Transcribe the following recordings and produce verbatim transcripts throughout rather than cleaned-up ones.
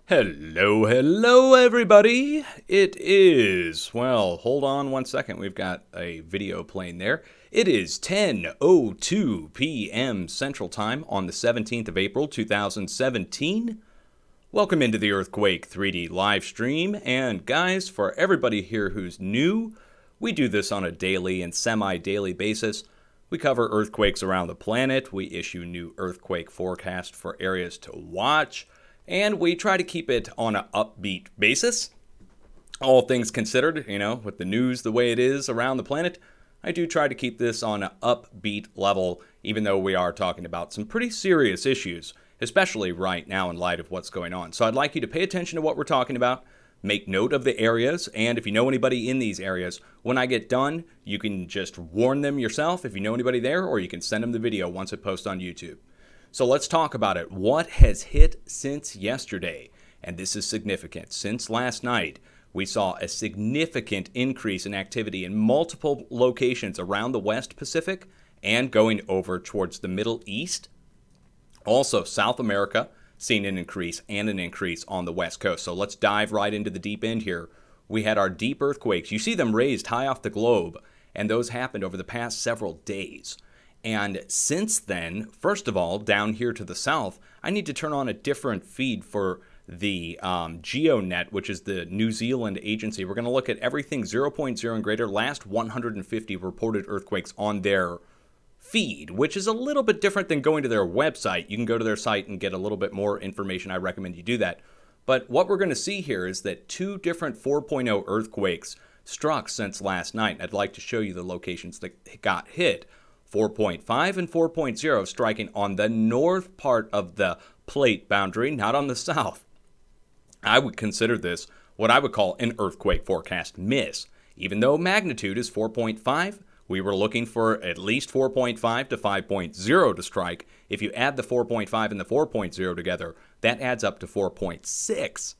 Hello, hello everybody! It is, well, hold on one second, we've got a video playing there. It is ten oh two p m Central Time on the seventeenth of April two thousand seventeen. Welcome into the Earthquake three D live stream, and guys, for everybody here who's new, we do this on a daily and semi-daily basis. We cover earthquakes around the planet, we issue new earthquake forecasts for areas to watch, and we try to keep it on an upbeat basis. All things considered, you know, with the news the way it is around the planet, I do try to keep this on an upbeat level, even though we are talking about some pretty serious issues, especially right now in light of what's going on. So I'd like you to pay attention to what we're talking about, make note of the areas, and if you know anybody in these areas, when I get done, you can just warn them yourself if you know anybody there, or you can send them the video once it posts on YouTube. So let's talk about it. What has hit since yesterday? And this is significant. Since last night, we saw a significant increase in activity in multiple locations around the West Pacific and going over towards the Middle East. Also, South America seeing an increase and an increase on the West Coast. So let's dive right into the deep end here. We had our deep earthquakes. You see them raised high off the globe, and those happened over the past several days. And since then, first of all, down here to the south, I need to turn on a different feed for the um, GeoNet, which is the New Zealand agency. We're going to look at everything zero point zero and greater, last one hundred fifty reported earthquakes on their feed, which is a little bit different than going to their website. You can go to their site and get a little bit more information. I recommend you do that. But what we're going to see here is that two different four point oh earthquakes struck since last night. I'd like to show you the locations that got hit. four point five and four point oh striking on the north part of the plate boundary, not on the south. I would consider this what I would call an earthquake forecast miss. Even though magnitude is four point five, we were looking for at least four point five to five point oh to strike. If you add the four point five and the four point oh together, that adds up to four point six.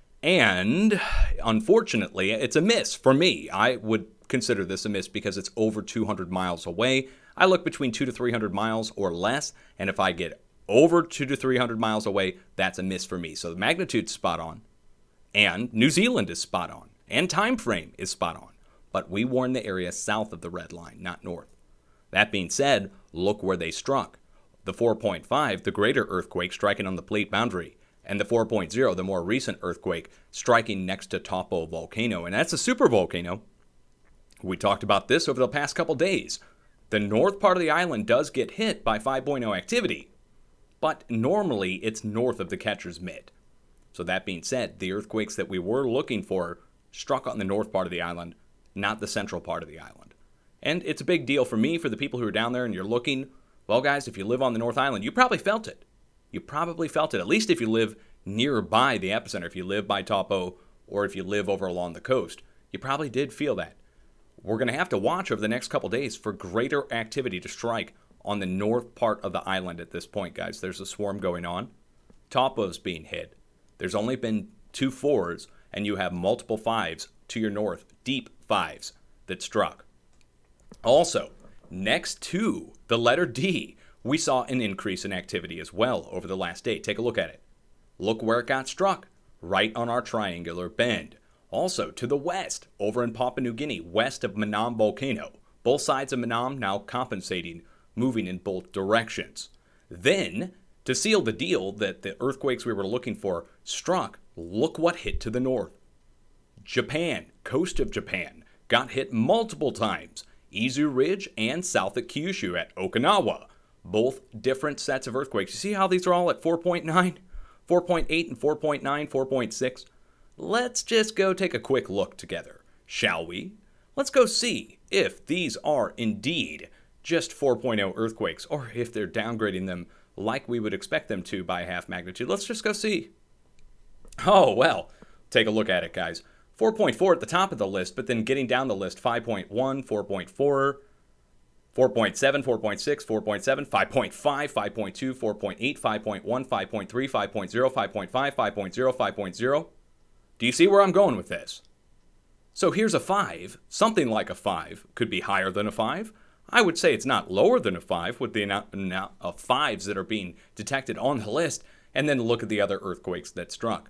And unfortunately, it's a miss for me. I would consider this a miss because it's over two hundred miles away. I look between two to three hundred miles or less, and if I get over two to three hundred miles away, that's a miss for me. So the magnitude's spot on, and New Zealand is spot on, and time frame is spot on. But we warn the area south of the red line, not north. That being said, look where they struck. The four point five, the greater earthquake, striking on the plate boundary, and the four point oh, the more recent earthquake, striking next to Taupo volcano, and that's a supervolcano. We talked about this over the past couple days. The north part of the island does get hit by five point oh activity, but normally it's north of the catcher's mitt. So that being said, the earthquakes that we were looking for struck on the north part of the island, not the central part of the island. And it's a big deal for me, for the people who are down there and you're looking. Well, guys, if you live on the North Island, you probably felt it. You probably felt it, at least if you live nearby the epicenter. If you live by Taupo or if you live over along the coast, you probably did feel that. We're going to have to watch over the next couple days for greater activity to strike on the north part of the island at this point, guys. There's a swarm going on. Taupo's being hit. There's only been two fours, and you have multiple fives to your north, deep fives that struck. Also, next to the letter D, we saw an increase in activity as well over the last day. Take a look at it. Look where it got struck, right on our triangular bend. Also, to the west, over in Papua New Guinea, west of Manam volcano. Both sides of Manam now compensating, moving in both directions. Then, to seal the deal that the earthquakes we were looking for struck, look what hit to the north. Japan, coast of Japan, got hit multiple times. Izu Ridge and south at Kyushu at Okinawa. Both different sets of earthquakes. You see how these are all at four point nine, four point eight, and four point nine, four point six? Let's just go take a quick look together, shall we? Let's go see if these are indeed just four point oh earthquakes, or if they're downgrading them like we would expect them to by half magnitude. Let's just go see. Oh, well, take a look at it, guys. four point four at the top of the list, but then getting down the list, five point one, four point four, four point seven, four point six, four point seven, five point five, five point two, four point eight, five point one, five point three, five point oh, five point five, five point oh, five point oh. Do you see where I'm going with this? So here's a five, something like a five, could be higher than a five. I would say it's not lower than a five with the amount of fives that are being detected on the list, and then look at the other earthquakes that struck.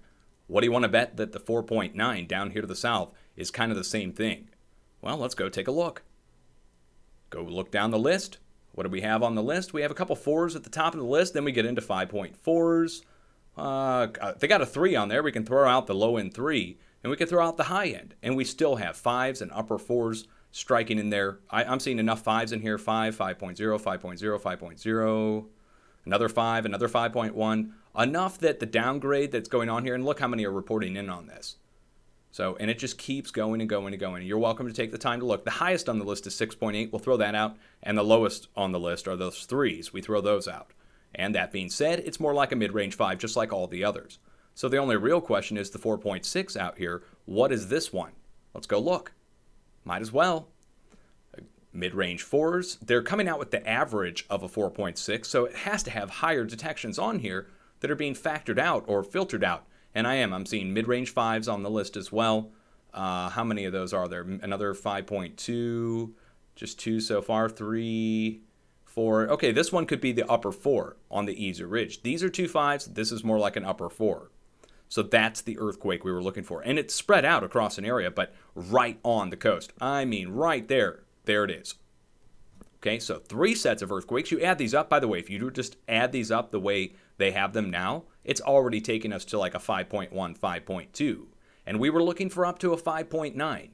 What do you want to bet that the four point nine down here to the south is kind of the same thing? Well, let's go take a look. Go look down the list. What do we have on the list? We have a couple fours at the top of the list. Then we get into five point fours. Uh, they got a three on there. We can throw out the low end three, and we can throw out the high end. And we still have fives and upper fours striking in there. I, I'm seeing enough fives in here. five, five point oh, five point oh, five point oh. Another five, another five point one. Enough that the downgrade that's going on here, and look how many are reporting in on this. So, and it just keeps going and going and going. You're welcome to take the time to look. The highest on the list is six point eight. We'll throw that out. And the lowest on the list are those threes. We throw those out. And that being said, it's more like a mid-range five, just like all the others. So the only real question is the four point six out here. What is this one? Let's go look. Might as well. Mid-range fours. They're coming out with the average of a four point six, so it has to have higher detections on here that are being factored out or filtered out. And I am. I'm seeing mid-range fives on the list as well. Uh, how many of those are there? Another five point two. Just two so far. Three, four. Okay, this one could be the upper four on the Easy Ridge. These are two fives. This is more like an upper four. So that's the earthquake we were looking for. And it's spread out across an area, but right on the coast. I mean, right there. There it is. Okay, so three sets of earthquakes. You add these up. By the way, if you just add these up the way they have them now, it's already taken us to like a five point one, five point two. And we were looking for up to a five point nine.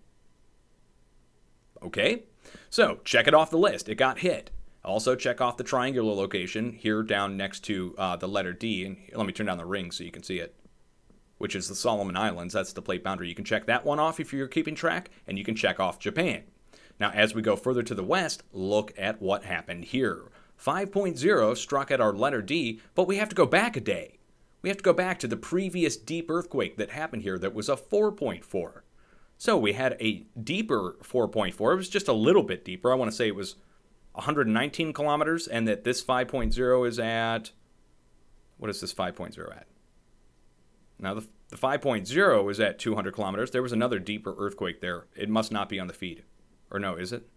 Okay, so check it off the list. It got hit. Also check off the triangular location here down next to uh, the letter D. And let me turn down the ring so you can see it, which is the Solomon Islands. That's the plate boundary. You can check that one off if you're keeping track, and you can check off Japan. Now, as we go further to the west, look at what happened here. five point oh struck at our letter D, but we have to go back a day. We have to go back to the previous deep earthquake that happened here that was a four point four. So we had a deeper four point four. It was just a little bit deeper. I want to say it was one hundred nineteen kilometers, and that this five point oh is at, what is this five point oh at? Now, the, the five point oh is at two hundred kilometers. There was another deeper earthquake there. It must not be on the feed. Or no, is it?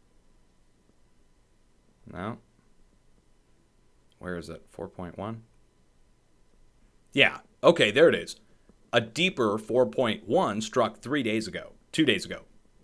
No. Where is it? four point one? Yeah. Okay, there it is. A deeper four point one struck three days ago. Two days ago.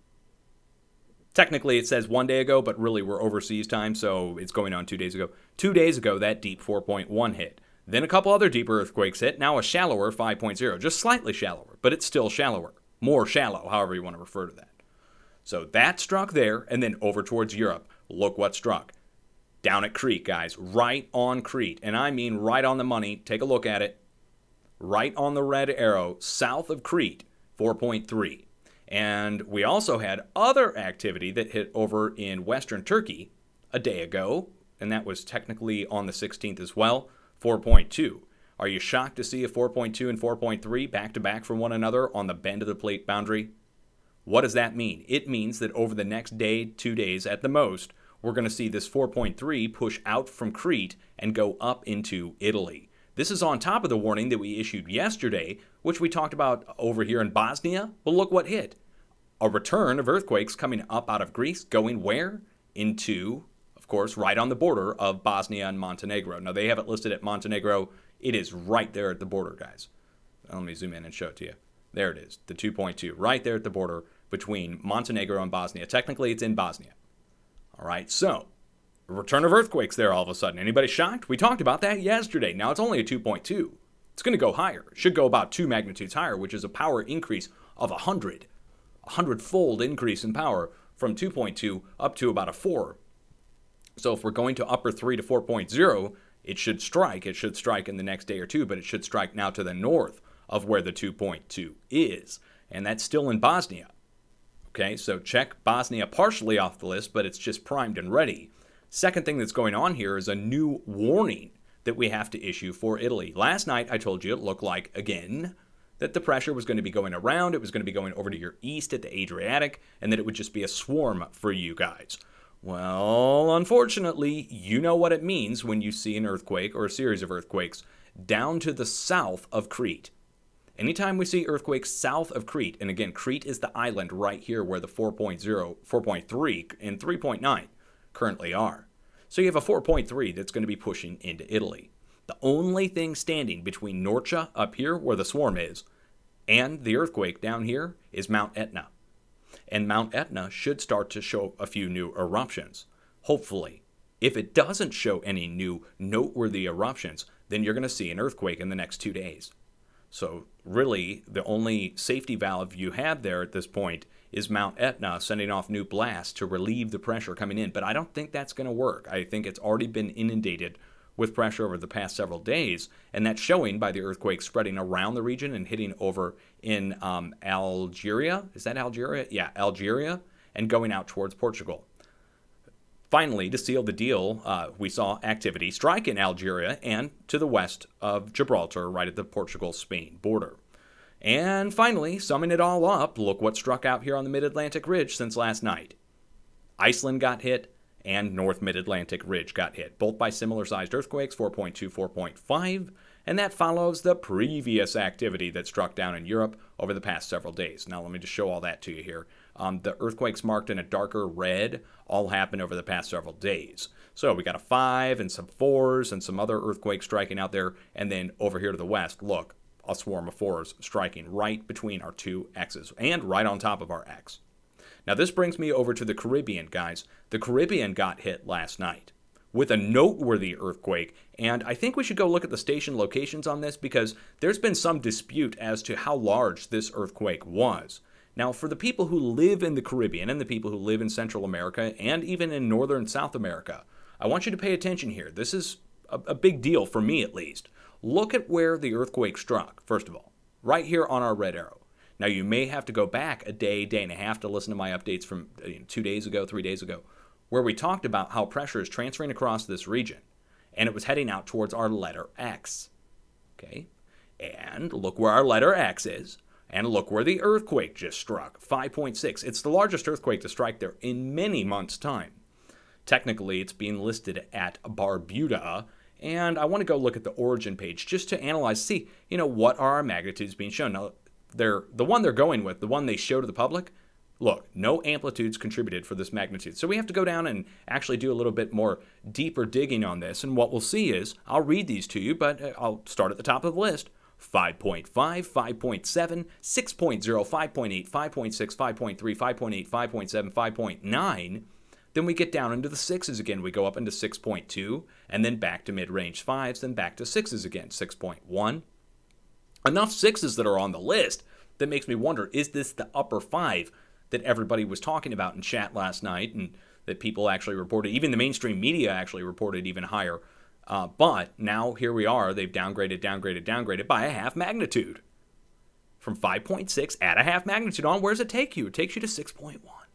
Technically, it says one day ago, but really we're overseas time, so it's going on two days ago. Two days ago, that deep four point one hit. Then a couple other deeper earthquakes hit. Now a shallower five point oh. Just slightly shallower, but it's still shallower. More shallow, however you want to refer to that. So that struck there, and then over towards Europe. Look what struck. Down at Crete, guys. Right on Crete. And I mean right on the money. Take a look at it. Right on the red arrow, south of Crete, four point three. And we also had other activity that hit over in western Turkey a day ago, and that was technically on the sixteenth as well, four point two. Are you shocked to see a four point two and four point three back-to-back from one another on the bend of the plate boundary? What does that mean? It means that over the next day, two days at the most, we're going to see this four point three push out from Crete and go up into Italy. This is on top of the warning that we issued yesterday, which we talked about over here in Bosnia. Well, look what hit. A return of earthquakes coming up out of Greece, going where? Into, of course, right on the border of Bosnia and Montenegro. Now, they have it listed at Montenegro. It is right there at the border, guys. Let me zoom in and show it to you. There it is, the two point two, right there at the border between Montenegro and Bosnia. Technically, it's in Bosnia. All right, so, a return of earthquakes there all of a sudden. Anybody shocked? We talked about that yesterday. Now, it's only a two point two. It's going to go higher. It should go about two magnitudes higher, which is a power increase of one hundred. A hundred-fold increase in power from two point two up to about a four. So if we're going to upper three to four point oh, it should strike. It should strike in the next day or two, but it should strike now to the north of where the two point two is. And that's still in Bosnia. Okay, so check Bosnia partially off the list, but it's just primed and ready. Second thing that's going on here is a new warning that we have to issue for Italy. Last night, I told you it looked like, again, that the pressure was going to be going around, it was going to be going over to your east at the Adriatic, and that it would just be a swarm for you guys. Well, unfortunately, you know what it means when you see an earthquake or a series of earthquakes down to the south of Crete. Anytime we see earthquakes south of Crete, and again, Crete is the island right here where the four point oh, four point three, and three point nine currently are. So you have a four point three that's going to be pushing into Italy. The only thing standing between Norcia up here, where the swarm is, And the earthquake down here is Mount Etna. And Mount Etna should start to show a few new eruptions. Hopefully. If it doesn't show any new noteworthy eruptions, then you're going to see an earthquake in the next two days. So really, the only safety valve you have there at this point is Mount Etna sending off new blasts to relieve the pressure coming in. But I don't think that's going to work. I think it's already been inundated with pressure over the past several days, and that's showing by the earthquake spreading around the region and hitting over in um, Algeria. Is that Algeria? Yeah, Algeria, and going out towards Portugal. Finally, to seal the deal, uh, we saw activity strike in Algeria and to the west of Gibraltar, right at the Portugal-Spain border. And finally, summing it all up, look what struck out here on the Mid-Atlantic Ridge since last night. Iceland got hit, and North Mid-Atlantic Ridge got hit, both by similar-sized earthquakes, four point two, four point five, and that follows the previous activity that struck down in Europe over the past several days. Now, let me just show all that to you here. Um, the earthquakes marked in a darker red all happened over the past several days. So we got a five and some fours and some other earthquakes striking out there, and then over here to the west, look, a swarm of fours striking right between our two X's and right on top of our X. Now, this brings me over to the Caribbean, guys. The Caribbean got hit last night with a noteworthy earthquake, and I think we should go look at the station locations on this because there's been some dispute as to how large this earthquake was. Now, for the people who live in the Caribbean and the people who live in Central America and even in Northern and South America, I want you to pay attention here. This is a, a big deal for me, at least. Look at where the earthquake struck, first of all, right here on our red arrow. Now, you may have to go back a day, day and a half to listen to my updates from you know, two days ago, three days ago, where we talked about how pressure is transferring across this region, and it was heading out towards our letter X. Okay? And look where our letter X is, and look where the earthquake just struck, five point six. It's the largest earthquake to strike there in many months' time. Technically, it's being listed at Barbuda, and I want to go look at the origin page just to analyze, see, you know, what are our magnitudes being shown. Now, they're, the one they're going with, the one they show to the public, look, no amplitudes contributed for this magnitude. So we have to go down and actually do a little bit more deeper digging on this. And what we'll see is, I'll read these to you, but I'll start at the top of the list. five point five, five point seven, six point zero, five point eight, five point six, five point three, five point eight, five point seven, five point nine. Then we get down into the sixes again. We go up into six point two, and then back to mid-range fives, then back to sixes again, six point one. Enough sixes that are on the list that makes me wonder, is this the upper five that everybody was talking about in chat last night and that people actually reported, even the mainstream media actually reported even higher. Uh, but now here we are, they've downgraded, downgraded, downgraded by a half magnitude. From five point six at a half magnitude on, where does it take you? It takes you to six point one.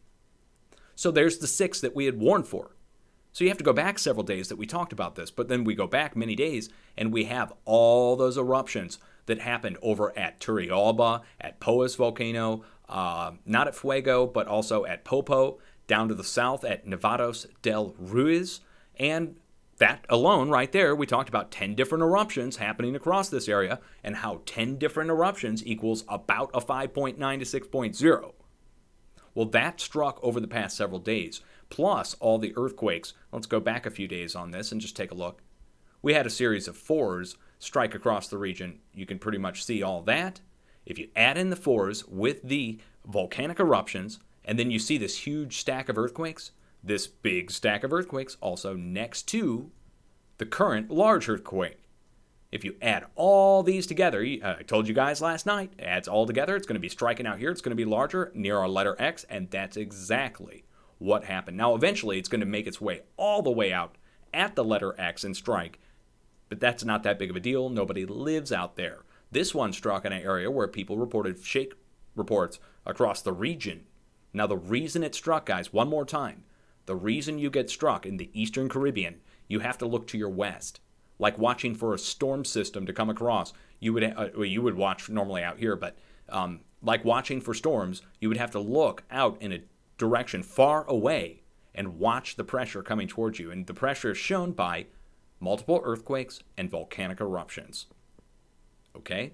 So there's the six that we had warned for. So you have to go back several days that we talked about this, but then we go back many days and we have all those eruptions that happened over at Turrialba, at Poas Volcano, uh, not at Fuego, but also at Popo, down to the south at Nevados del Ruiz, and that alone right there, we talked about ten different eruptions happening across this area and how ten different eruptions equals about a five point nine to six point zero. Well, that struck over the past several days, plus all the earthquakes. Let's go back a few days on this and just take a look. We had a series of fours strike across the region. You can pretty much see all that. If you add in the fours with the volcanic eruptions, and then you see this huge stack of earthquakes, this big stack of earthquakes also next to the current large earthquake. If you add all these together, uh, I told you guys last night, it adds all together, it's going to be striking out here, it's going to be larger near our letter X, and that's exactly what happened. Now, eventually, it's going to make its way all the way out at the letter X and strike, but that's not that big of a deal. Nobody lives out there. This one struck in an area where people reported shake reports across the region. Now, the reason it struck, guys, one more time, the reason you get struck in the Eastern Caribbean, you have to look to your west. Like watching for a storm system to come across, you would uh, well, you would watch normally out here, but um, like watching for storms, you would have to look out in a direction far away and watch the pressure coming towards you. And the pressure is shown by multiple earthquakes and volcanic eruptions. Okay?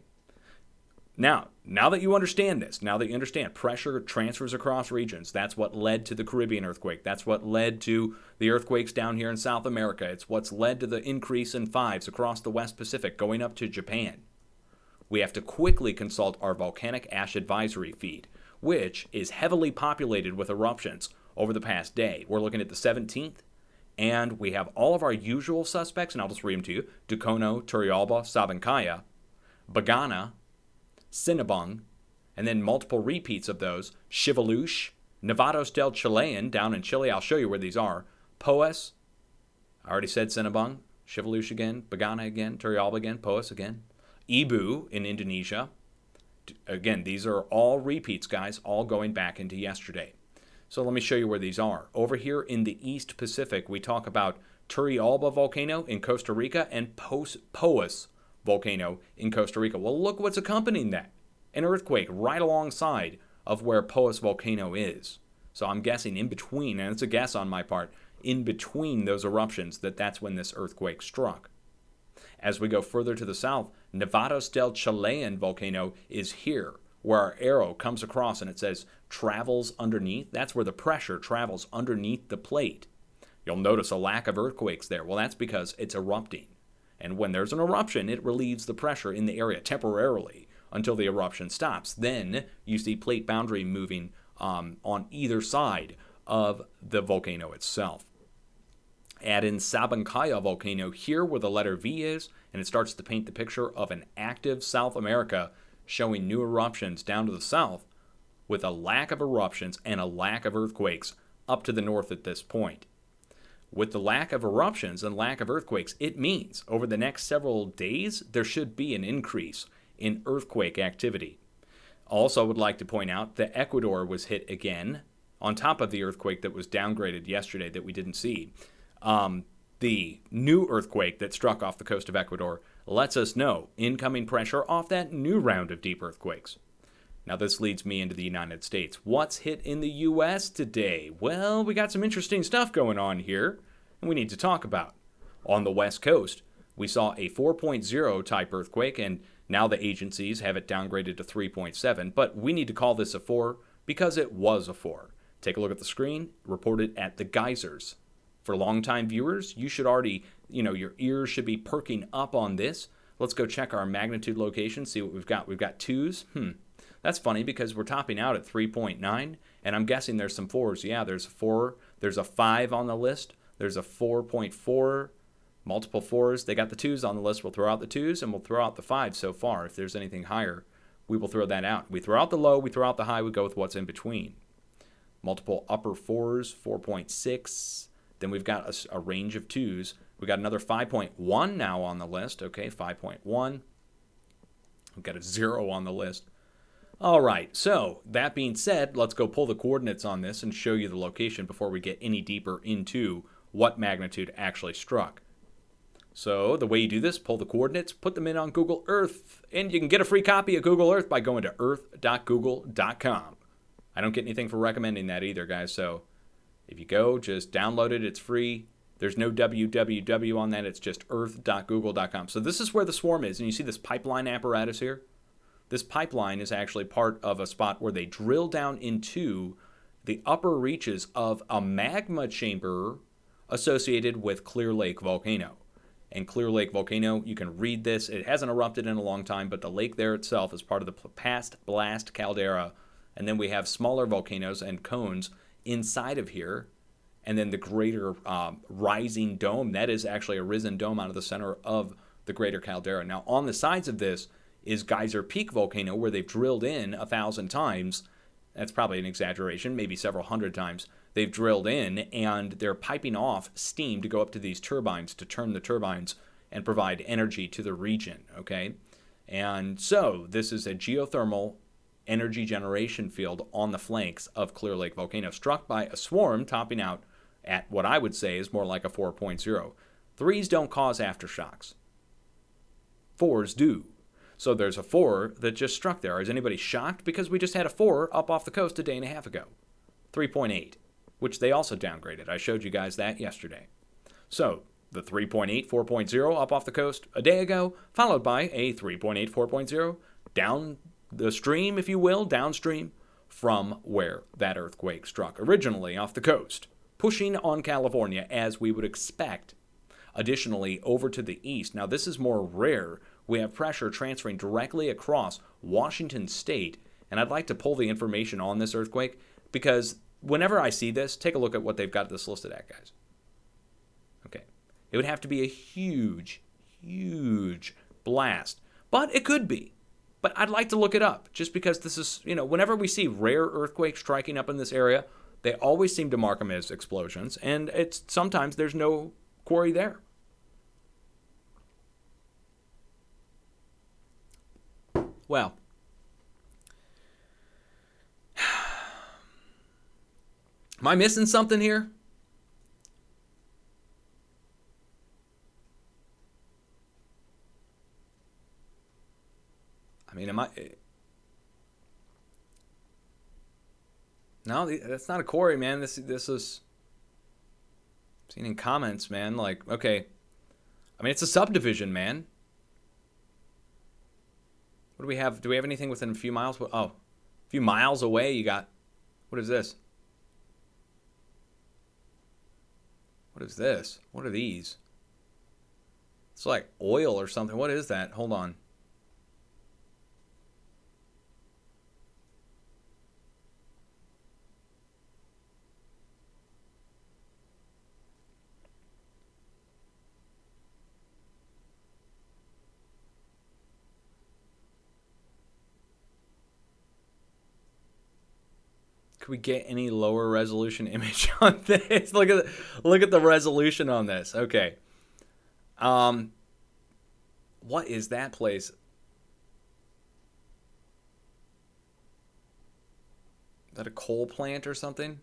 Now, now that you understand this, now that you understand pressure transfers across regions, that's what led to the Caribbean earthquake. That's what led to the earthquakes down here in South America. It's what's led to the increase in fives across the West Pacific going up to Japan. we have to quickly consult our volcanic ash advisory feed, which is heavily populated with eruptions over the past day. We're looking at the seventeenth, and we have all of our usual suspects, and I'll just read them to you: Dukono, Turrialba, Sabancaya, Bagana, Sinabung, and then multiple repeats of those: Chivaluche, Nevados del Chilean down in Chile. I'll show you where these are. Poas, I already said Sinabung, Chivaluche again, Bagana again, Turrialba again, Poas again. Ibu in Indonesia. Again, these are all repeats, guys, all going back into yesterday. So let me show you where these are. Over here in the East Pacific, we talk about Turrialba volcano in Costa Rica and Poas volcano in Costa Rica. Well, look what's accompanying that. An earthquake right alongside of where Poas volcano is. So I'm guessing in between, and it's a guess on my part, in between those eruptions that that's when this earthquake struck. As we go further to the south, Nevados del Chilean volcano is here, where our arrow comes across and it says travels underneath. That's where the pressure travels underneath the plate. You'll notice a lack of earthquakes there. Well, that's because it's erupting. And when there's an eruption, it relieves the pressure in the area temporarily until the eruption stops. Then you see plate boundary moving um, on either side of the volcano itself. Add in Sabancaya volcano here where the letter V is, and it starts to paint the picture of an active South America showing new eruptions down to the south with a lack of eruptions and a lack of earthquakes up to the north at this point. With the lack of eruptions and lack of earthquakes, it means over the next several days there should be an increase in earthquake activity. Also, I would like to point out that Ecuador was hit again on top of the earthquake that was downgraded yesterday that we didn't see. Um, the new earthquake that struck off the coast of Ecuador lets us know incoming pressure off that new round of deep earthquakes. Now this leads me into the United States. What's hit in the U S today? Well, we got some interesting stuff going on here, and we need to talk about. On the West Coast, we saw a four point oh type earthquake, and now the agencies have it downgraded to three point seven, but we need to call this a four because it was a four. Take a look at the screen, reported at the geysers. For longtime viewers, you should already, you know, your ears should be perking up on this. Let's go check our magnitude location, see what we've got. We've got twos. Hmm. That's funny because we're topping out at three point nine, and I'm guessing there's some fours. Yeah, there's a four. There's a five on the list. There's a four point four, multiple fours. They got the twos on the list. We'll throw out the twos, and we'll throw out the fives so far. If there's anything higher, we will throw that out. We throw out the low, we throw out the high, we go with what's in between. Multiple upper fours, four point six. Then we've got a, a range of twos. We've got another five point one now on the list. Okay, five point one. We've got a zero on the list. All right, so that being said, let's go pull the coordinates on this and show you the location before we get any deeper into what magnitude actually struck. So the way you do this, pull the coordinates, put them in on Google Earth, and you can get a free copy of Google Earth by going to earth dot google dot com. I don't get anything for recommending that either, guys, so if you go, just download it. It's free. There's no W W W on that. It's just earth dot google dot com. So this is where the swarm is. And you see this pipeline apparatus here? This pipeline is actually part of a spot where they drill down into the upper reaches of a magma chamber associated with Clear Lake volcano. And Clear Lake volcano, you can read this. It hasn't erupted in a long time, but the lake there itself is part of the past blast caldera. And then we have smaller volcanoes and cones inside of here, and then the greater um, rising dome, that is actually a risen dome out of the center of the greater caldera. Now on the sides of this is Geyser Peak volcano, where they've drilled in a thousand times. That's probably an exaggeration, maybe several hundred times. They've drilled in and they're piping off steam to go up to these turbines to turn the turbines and provide energy to the region, okay? And so this is a geothermal energy generation field on the flanks of Clear Lake volcano, struck by a swarm topping out at what I would say is more like a four point oh. Threes don't cause aftershocks. Fours do. So there's a four that just struck there. Is anybody shocked? Because we just had a four up off the coast a day and a half ago. three point eight, which they also downgraded. I showed you guys that yesterday. So the three point eight, four point oh up off the coast a day ago, followed by a three point eight, four point oh down the stream, if you will, downstream from where that earthquake struck originally off the coast, pushing on California as we would expect. Additionally, over to the east, now this is more rare, we have pressure transferring directly across Washington State. And I'd like to pull the information on this earthquake because whenever I see this, take a look at what they've got this listed at, guys. Okay. It would have to be a huge, huge blast. But it could be. But I'd like to look it up just because this is, you know, whenever we see rare earthquakes striking up in this area, they always seem to mark them as explosions. And it's sometimes there's no quarry there. Well, am I missing something here? I mean, am I... No, that's not a quarry, man. This this is... Seen in comments, man. Like, okay. I mean, it's a subdivision, man. What do we have? Do we have anything within a few miles? Oh, a few miles away you got... What is this? What is this? What are these? It's like oil or something. What is that? Hold on. Could we get any lower resolution image on this? Look at the, look at the resolution on this. Okay. Um, what is that place? Is that a coal plant or something?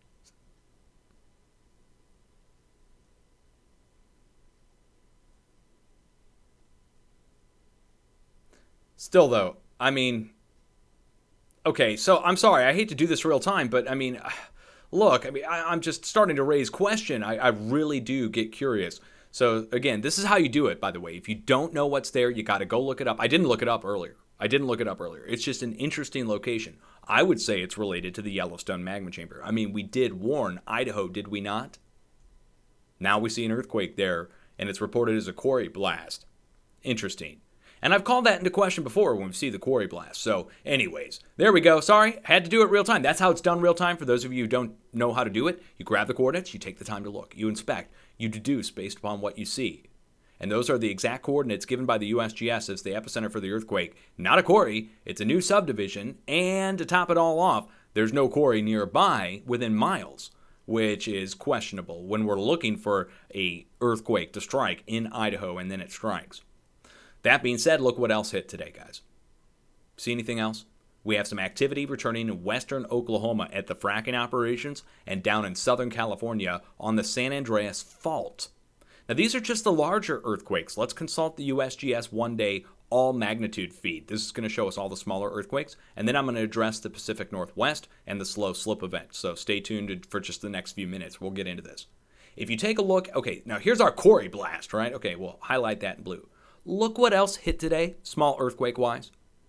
Still, though, I mean... Okay, so I'm sorry, I hate to do this real time, but I mean, look, I mean, I, I'm just starting to raise question. I, I really do get curious. So again, this is how you do it, by the way. If you don't know what's there, you got to go look it up. I didn't look it up earlier. I didn't look it up earlier. It's just an interesting location. I would say it's related to the Yellowstone magma chamber. I mean, we did warn Idaho, did we not? Now we see an earthquake there, and it's reported as a quarry blast. Interesting. And I've called that into question before when we see the quarry blast. So anyways, there we go. Sorry, had to do it real time. That's how it's done real time. For those of you who don't know how to do it, you grab the coordinates, you take the time to look, you inspect, you deduce based upon what you see. And those are the exact coordinates given by the U S G S as the epicenter for the earthquake. Not a quarry, it's a new subdivision. And to top it all off, there's no quarry nearby within miles, which is questionable when we're looking for a earthquake to strike in Idaho and then it strikes. That being said, look what else hit today, guys. See anything else? We have some activity returning in western Oklahoma at the fracking operations and down in southern California on the San Andreas Fault. Now, these are just the larger earthquakes. Let's consult the U S G S one-day all-magnitude feed. This is going to show us all the smaller earthquakes, and then I'm going to address the Pacific Northwest and the slow slip event. So stay tuned for just the next few minutes. We'll get into this. If you take a look, okay, now here's our quarry blast, right? Okay, we'll highlight that in blue. Look what else hit today, small earthquake-wise.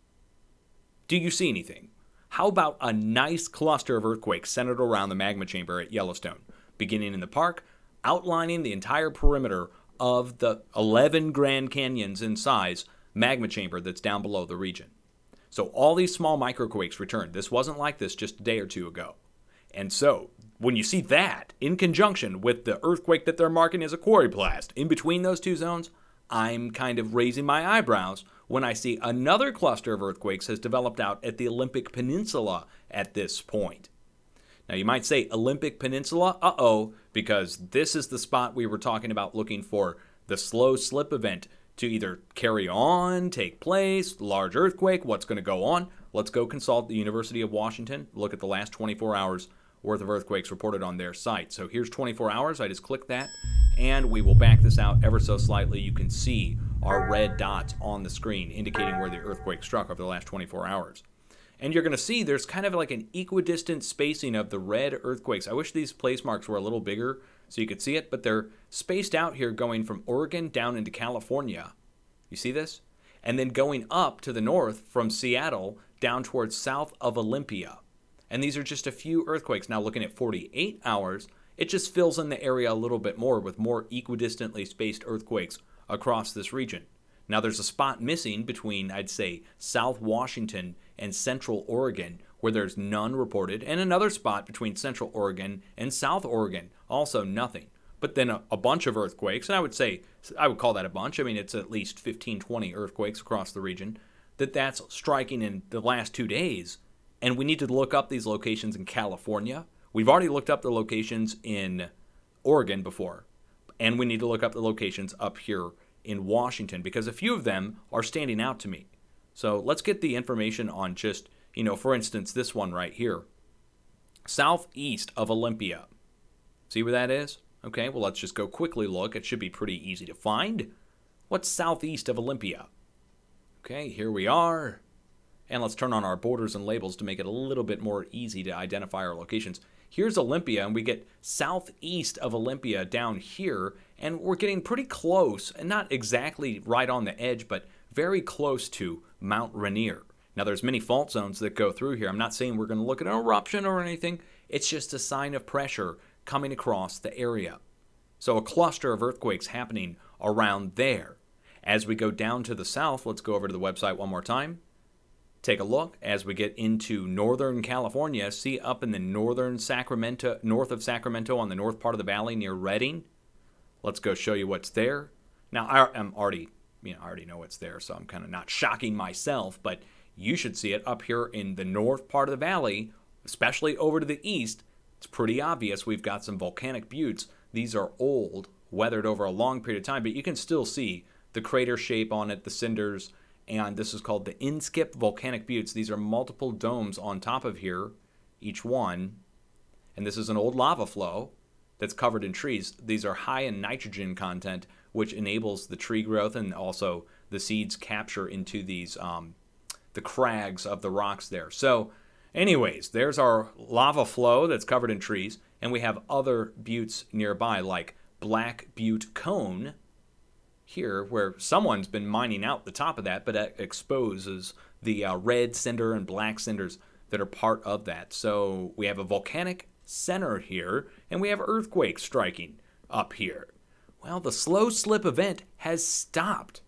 Do you see anything? How about a nice cluster of earthquakes centered around the magma chamber at Yellowstone, beginning in the park, outlining the entire perimeter of the eleven Grand Canyons in size magma chamber that's down below the region. So all these small microquakes returned. This wasn't like this just a day or two ago. And so when you see that in conjunction with the earthquake that they're marking as a quarry blast in between those two zones, I'm kind of raising my eyebrows when I see another cluster of earthquakes has developed out at the Olympic Peninsula at this point. Now you might say Olympic Peninsula, uh-oh, because this is the spot we were talking about looking for the slow slip event to either carry on, take place, large earthquake, what's going to go on. Let's go consult the University of Washington, look at the last twenty-four hours worth of earthquakes reported on their site. So here's twenty-four hours. I just click that, and we will back this out ever so slightly. You can see our red dots on the screen indicating where the earthquake struck over the last twenty-four hours. And you're going to see there's kind of like an equidistant spacing of the red earthquakes. I wish these place marks were a little bigger so you could see it, but they're spaced out here going from Oregon down into California. You see this? And then going up to the north from Seattle down towards south of Olympia. And these are just a few earthquakes. Now looking at forty-eight hours, it just fills in the area a little bit more with more equidistantly spaced earthquakes across this region. Now there's a spot missing between, I'd say, South Washington and Central Oregon, where there's none reported, and another spot between Central Oregon and South Oregon, also nothing. But then a, a bunch of earthquakes, and I would say, I would call that a bunch. I mean, it's at least fifteen, twenty earthquakes across the region, that that's striking in the last two days. And we need to look up these locations in California. We've already looked up the locations in Oregon before, and we need to look up the locations up here in Washington, because a few of them are standing out to me. So let's get the information on just, you know, for instance, this one right here. Southeast of Olympia. See where that is? Okay, well, let's just go quickly look. It should be pretty easy to find. What's southeast of Olympia? Okay, here we are. And let's turn on our borders and labels to make it a little bit more easy to identify our locations. Here's Olympia, and we get southeast of Olympia down here, and we're getting pretty close, and not exactly right on the edge, but very close to Mount Rainier. Now, there's many fault zones that go through here. I'm not saying we're going to look at an eruption or anything. It's just a sign of pressure coming across the area. So a cluster of earthquakes happening around there. As we go down to the south, let's go over to the website one more time. Take a look as we get into Northern California. See up in the northern Sacramento, north of Sacramento on the north part of the valley near Redding. Let's go show you what's there. Now, I'm already, you know, I already know what's there, so I'm kind of not shocking myself, but you should see it up here in the north part of the valley, especially over to the east. It's pretty obvious we've got some volcanic buttes. These are old, weathered over a long period of time, but you can still see the crater shape on it, the cinders, and this is called the Inskip Volcanic Buttes. These are multiple domes on top of here, each one, and this is an old lava flow that's covered in trees. These are high in nitrogen content, which enables the tree growth and also the seeds capture into these, um, the crags of the rocks there. So anyways, there's our lava flow that's covered in trees, and we have other buttes nearby like Black Butte Cone here, where someone's been mining out the top of that, but that exposes the uh, red cinder and black cinders that are part of that. So we have a volcanic center here, and we have earthquakes striking up here. Well, the slow slip event has stopped.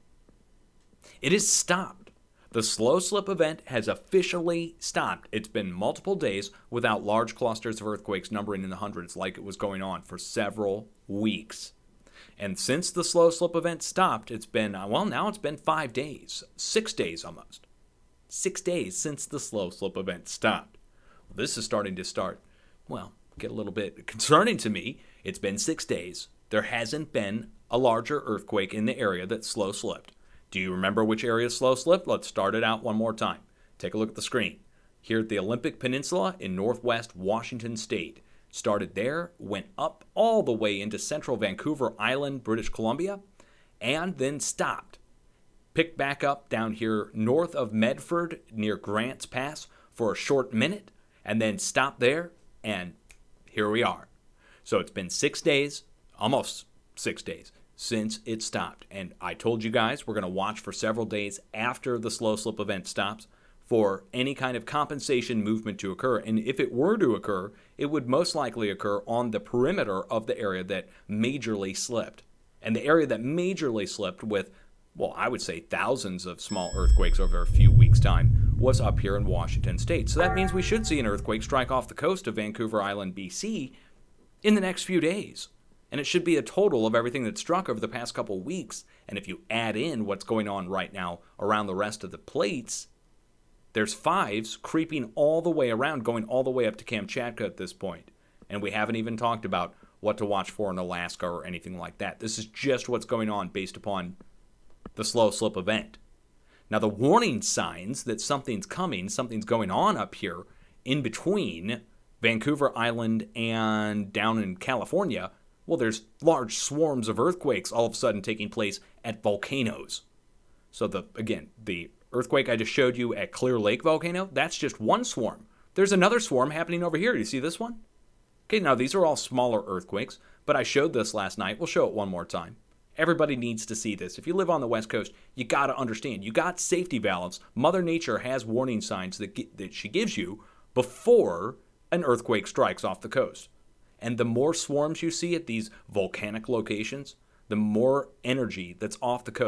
It is stopped. The slow slip event has officially stopped. It's been multiple days without large clusters of earthquakes numbering in the hundreds like it was going on for several weeks. And since the slow slip event stopped, it's been, well, now it's been five days, six days almost. Six days since the slow slip event stopped. Well, this is starting to start, well, get a little bit concerning to me. It's been six days. There hasn't been a larger earthquake in the area that slow slipped. Do you remember which area slow slipped? Let's start it out one more time. Take a look at the screen. Here at the Olympic Peninsula in northwest Washington State. Started there, went up all the way into central Vancouver Island, British Columbia, and then stopped. Picked back up down here north of Medford near Grants Pass for a short minute, and then stopped there, and here we are. So it's been six days, almost six days, since it stopped. And I told you guys we're going to watch for several days after the slow slip event stops for any kind of compensation movement to occur. And if it were to occur, it would most likely occur on the perimeter of the area that majorly slipped. And the area that majorly slipped with, well, I would say thousands of small earthquakes over a few weeks' time was up here in Washington State. So that means we should see an earthquake strike off the coast of Vancouver Island, B C in the next few days. And it should be a total of everything that struck over the past couple weeks. And if you add in what's going on right now around the rest of the plates, there's fives creeping all the way around, going all the way up to Kamchatka at this point. And we haven't even talked about what to watch for in Alaska or anything like that. This is just what's going on based upon the slow slip event. Now, the warning signs that something's coming, something's going on up here in between Vancouver Island and down in California, well, there's large swarms of earthquakes all of a sudden taking place at volcanoes. So, the again, the earthquake I just showed you at Clear Lake Volcano, that's just one swarm. There's another swarm happening over here. You see this one? Okay, now these are all smaller earthquakes, but I showed this last night. We'll show it one more time. Everybody needs to see this. If you live on the West Coast, you got to understand. You got safety valves. Mother Nature has warning signs that, that she gives you before an earthquake strikes off the coast. And the more swarms you see at these volcanic locations, the more energy that's off the coast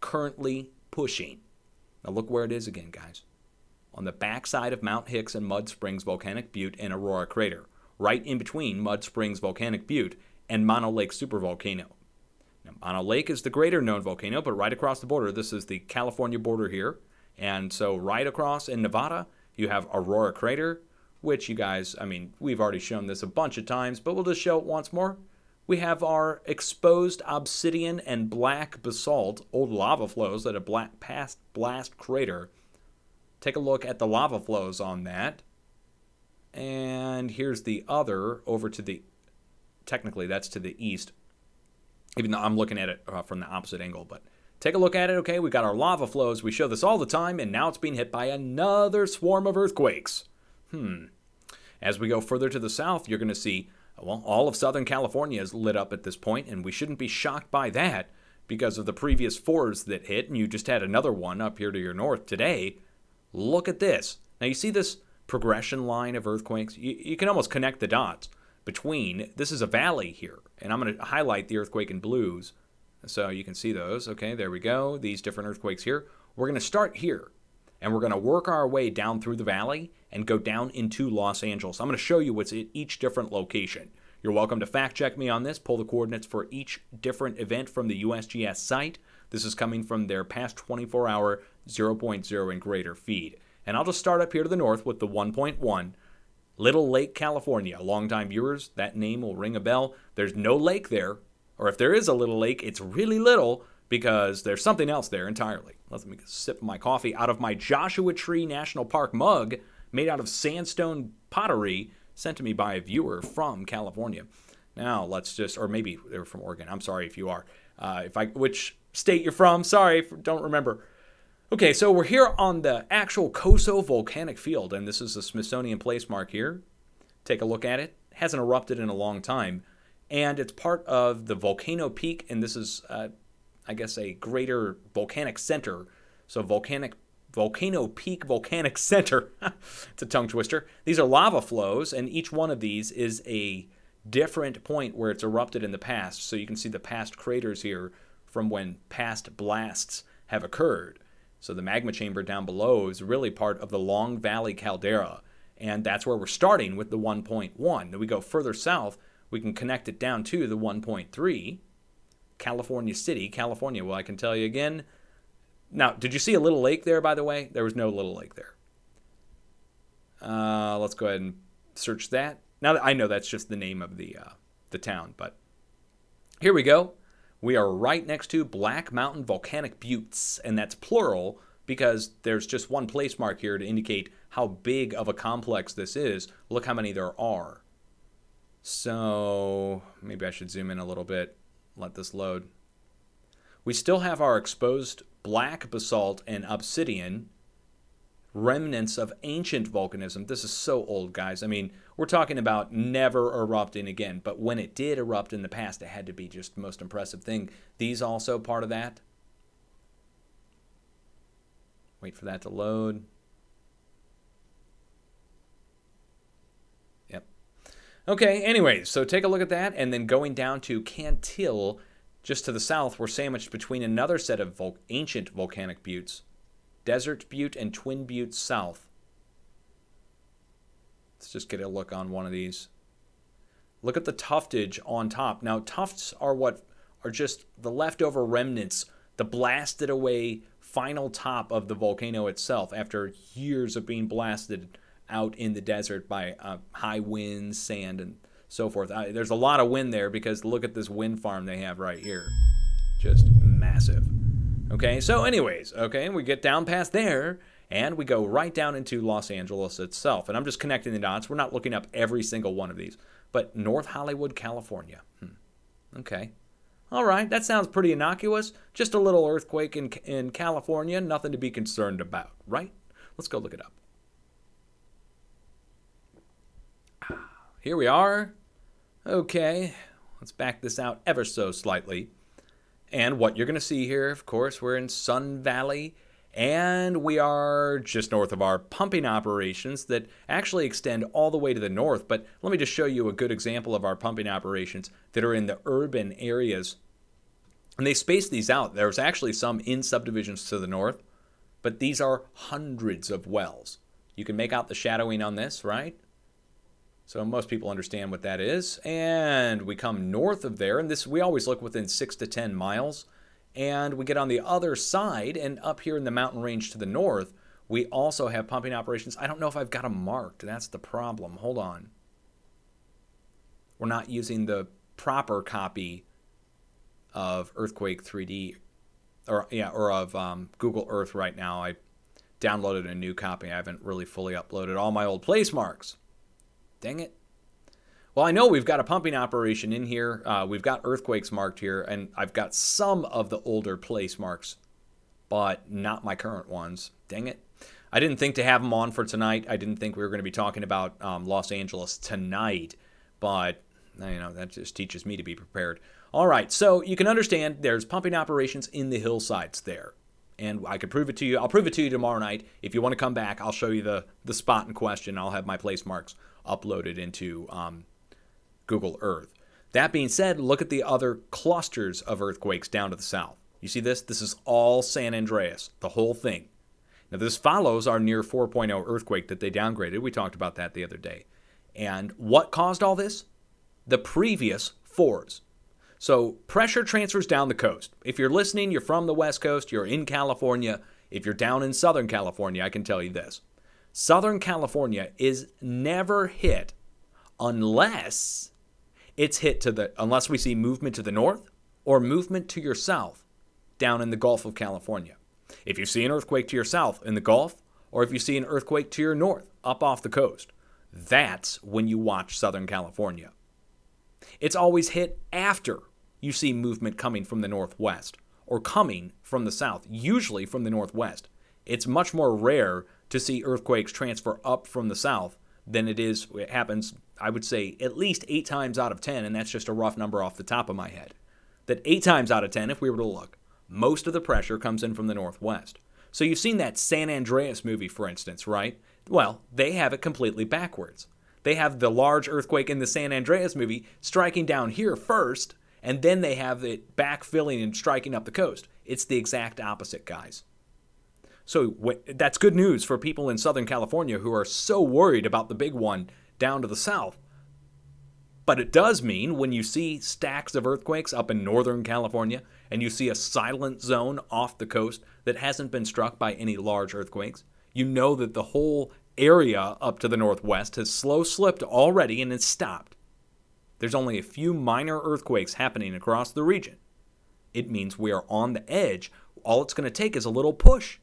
currently pushing. Now look where it is again, guys. On the backside of Mount Hicks and Mud Springs Volcanic Butte and Aurora Crater, right in between Mud Springs Volcanic Butte and Mono Lake Supervolcano. Now, Mono Lake is the greater known volcano, but right across the border, this is the California border here. And so right across in Nevada, you have Aurora Crater, which you guys, I mean, we've already shown this a bunch of times, but we'll just show it once more. We have our exposed obsidian and black basalt, old lava flows that have black past blast crater. Take a look at the lava flows on that. And here's the other over to the, technically that's to the east, even though I'm looking at it uh, from the opposite angle, but take a look at it. Okay, we got our lava flows. We show this all the time, and now it's being hit by another swarm of earthquakes. Hmm. As we go further to the south, you're going to see, well, all of Southern California is lit up at this point, and we shouldn't be shocked by that because of the previous fours that hit, and you just had another one up here to your north today. Look at this. Now, you see this progression line of earthquakes? You, you can almost connect the dots between, this is a valley here, and I'm going to highlight the earthquake in blues so you can see those. Okay, there we go. These different earthquakes here. We're going to start here, and we're going to work our way down through the valley and go down into Los Angeles. I'm going to show you what's at each different location. You're welcome to fact check me on this, pull the coordinates for each different event from the U S G S site. This is coming from their past twenty-four hour zero point zero and greater feed. And I'll just start up here to the north with the one point one. Little Lake, California. Longtime viewers, that name will ring a bell. There's no lake there, or if there is a little lake, it's really little because there's something else there entirely. Let me sip my coffee out of my Joshua Tree National Park mug made out of sandstone pottery sent to me by a viewer from California. Now, let's just, or maybe they were from Oregon. I'm sorry if you are. Uh, if I, which state you're from, sorry, don't remember. Okay, so we're here on the actual Coso Volcanic Field, and this is the Smithsonian place mark here. Take a look at it. It hasn't erupted in a long time, and it's part of the Volcano Peak, and this is, uh, I guess, a greater volcanic center. So volcanic Volcano Peak Volcanic Center. It's a tongue twister. These are lava flows, and each one of these is a different point where it's erupted in the past. So you can see the past craters here from when past blasts have occurred. So the magma chamber down below is really part of the Long Valley caldera, and that's where we're starting with the one point one. Then we go further south, we can connect it down to the one point three. California City, California. Well, I can tell you again. Now, did you see a little lake there, by the way? There was no little lake there. Uh, let's go ahead and search that. Now, I know that's just the name of the, uh, the town, but here we go. We are right next to Black Mountain Volcanic Buttes, and that's plural because there's just one place mark here to indicate how big of a complex this is. Look how many there are. So maybe I should zoom in a little bit, let this load. We still have our exposed black basalt and obsidian, remnants of ancient volcanism. This is so old, guys. I mean, we're talking about never erupting again, but when it did erupt in the past, it had to be just the most impressive thing. These also part of that. Wait for that to load. Yep. Okay, anyways, so take a look at that, and then going down to Cantil, just to the south, we're sandwiched between another set of vol ancient volcanic buttes, Desert Butte and Twin Butte South. Let's just get a look on one of these. Look at the tuftage on top. Now, tufts are what are just the leftover remnants, the blasted away final top of the volcano itself after years of being blasted out in the desert by uh, high winds, sand, and so forth. Uh, there's a lot of wind there because look at this wind farm they have right here. Just massive. Okay, so anyways, okay, we get down past there, and we go right down into Los Angeles itself. And I'm just connecting the dots. We're not looking up every single one of these. But North Hollywood, California. Hmm. Okay. All right, that sounds pretty innocuous. Just a little earthquake in, in California, nothing to be concerned about, right? Let's go look it up. Here we are. Okay, let's back this out ever so slightly. And what you're going to see here, of course, we're in Sun Valley, and we are just north of our pumping operations that actually extend all the way to the north. But let me just show you a good example of our pumping operations that are in the urban areas And they space these out. There's actually some in subdivisions to the north, but these are hundreds of wells. You can make out the shadowing on this, right? So most people understand what that is. And we come north of there, and this we always look within six to ten miles. And we get on the other side, and up here in the mountain range to the north, we also have pumping operations. I don't know if I've got them marked. That's the problem. Hold on. We're not using the proper copy of Earthquake three D, or yeah, or of um, Google Earth right now. I downloaded a new copy. I haven't really fully uploaded all my old place marks. Dang it. Well, I know we've got a pumping operation in here. Uh, we've got earthquakes marked here, and I've got some of the older place marks, but not my current ones. Dang it. I didn't think to have them on for tonight. I didn't think we were going to be talking about um, Los Angeles tonight, but you know, that just teaches me to be prepared. All right, so you can understand there's pumping operations in the hillsides there. And I could prove it to you. I'll prove it to you tomorrow night. If you want to come back, I'll show you the, the spot in question. I'll have my place marks uploaded into um, Google Earth. That being said, look at the other clusters of earthquakes down to the south. You see this? This is all San Andreas, the whole thing. Now, this follows our near four point oh earthquake that they downgraded. We talked about that the other day. And what caused all this? The previous fours. So pressure transfers down the coast. If you're listening, you're from the West Coast, you're in California. If you're down in Southern California, I can tell you this. Southern California is never hit unless it's hit to the, unless we see movement to the north or movement to your south down in the Gulf of California. If you see an earthquake to your south in the Gulf, or if you see an earthquake to your north up off the coast, that's when you watch Southern California. It's always hit after you see movement coming from the northwest or coming from the south, usually from the northwest. It's much more rare to see earthquakes transfer up from the south than it is, it happens, I would say, at least eight times out of ten, and that's just a rough number off the top of my head. That eight times out of ten, if we were to look, most of the pressure comes in from the northwest. So you've seen that San Andreas movie, for instance, right? Well, they have it completely backwards. They have the large earthquake in the San Andreas movie striking down here first, and then they have it backfilling and striking up the coast. It's the exact opposite, guys. So that's good news for people in Southern California who are so worried about the big one down to the south. But it does mean when you see stacks of earthquakes up in Northern California and you see a silent zone off the coast that hasn't been struck by any large earthquakes, you know that the whole area up to the northwest has slow slipped already and it's stopped. There's only a few minor earthquakes happening across the region. It means we are on the edge. All it's going to take is a little push.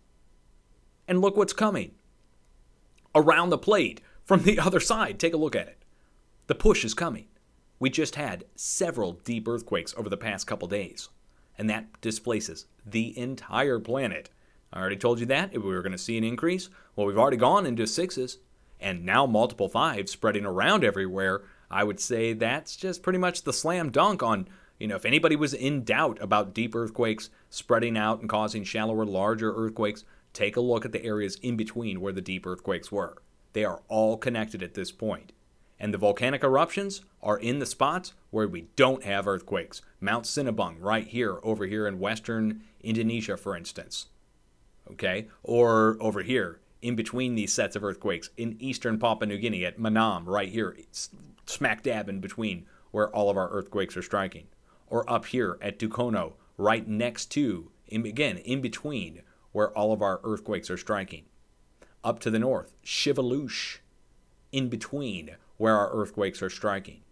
And look what's coming. Around the plate from the other side. Take a look at it. The push is coming. We just had several deep earthquakes over the past couple days. And that displaces the entire planet. I already told you that. If we were going to see an increase, well, we've already gone into sixes. And now multiple fives spreading around everywhere. I would say that's just pretty much the slam dunk on, you know, if anybody was in doubt about deep earthquakes spreading out and causing shallower, larger earthquakes, take a look at the areas in between where the deep earthquakes were. They are all connected at this point. And the volcanic eruptions are in the spots where we don't have earthquakes. Mount Sinabung right here, over here in western Indonesia, for instance. Okay? Or over here, in between these sets of earthquakes, in eastern Papua New Guinea at Manam, right here, smack dab in between where all of our earthquakes are striking. Or up here at Dukono, right next to, in, again, in between where all of our earthquakes are striking. Up to the north, Shivalush, in between where our earthquakes are striking.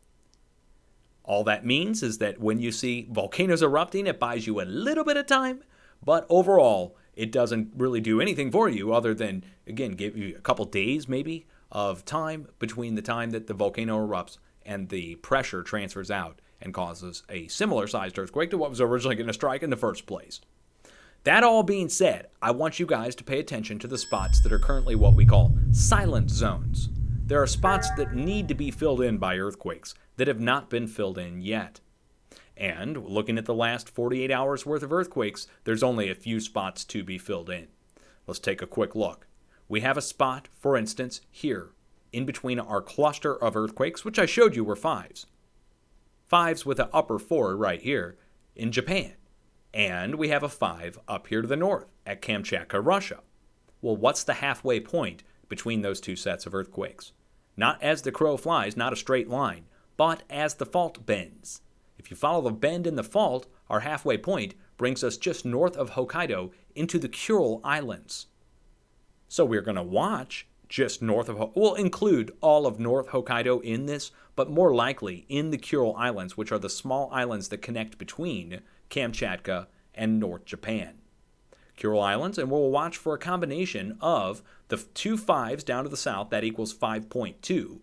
All that means is that when you see volcanoes erupting, it buys you a little bit of time, but overall, it doesn't really do anything for you other than, again, give you a couple days maybe of time between the time that the volcano erupts and the pressure transfers out and causes a similar sized earthquake to what was originally going to strike in the first place. That all being said, I want you guys to pay attention to the spots that are currently what we call silent zones. There are spots that need to be filled in by earthquakes that have not been filled in yet. And looking at the last forty-eight hours worth of earthquakes, there's only a few spots to be filled in. Let's take a quick look. We have a spot, for instance, here, in between our cluster of earthquakes, which I showed you were fives. Fives with an upper four right here. in Japan. And we have a five up here to the north at Kamchatka, Russia. Well, what's the halfway point between those two sets of earthquakes? Not as the crow flies, not a straight line, but as the fault bends. If you follow the bend in the fault, our halfway point brings us just north of Hokkaido into the Kuril Islands. So we're going to watch just north of, we'll include all of North Hokkaido in this, but more likely in the Kuril Islands, which are the small islands that connect between Kamchatka and North Japan. Kuril Islands, and we'll watch for a combination of the two fives down to the south, that equals five point two,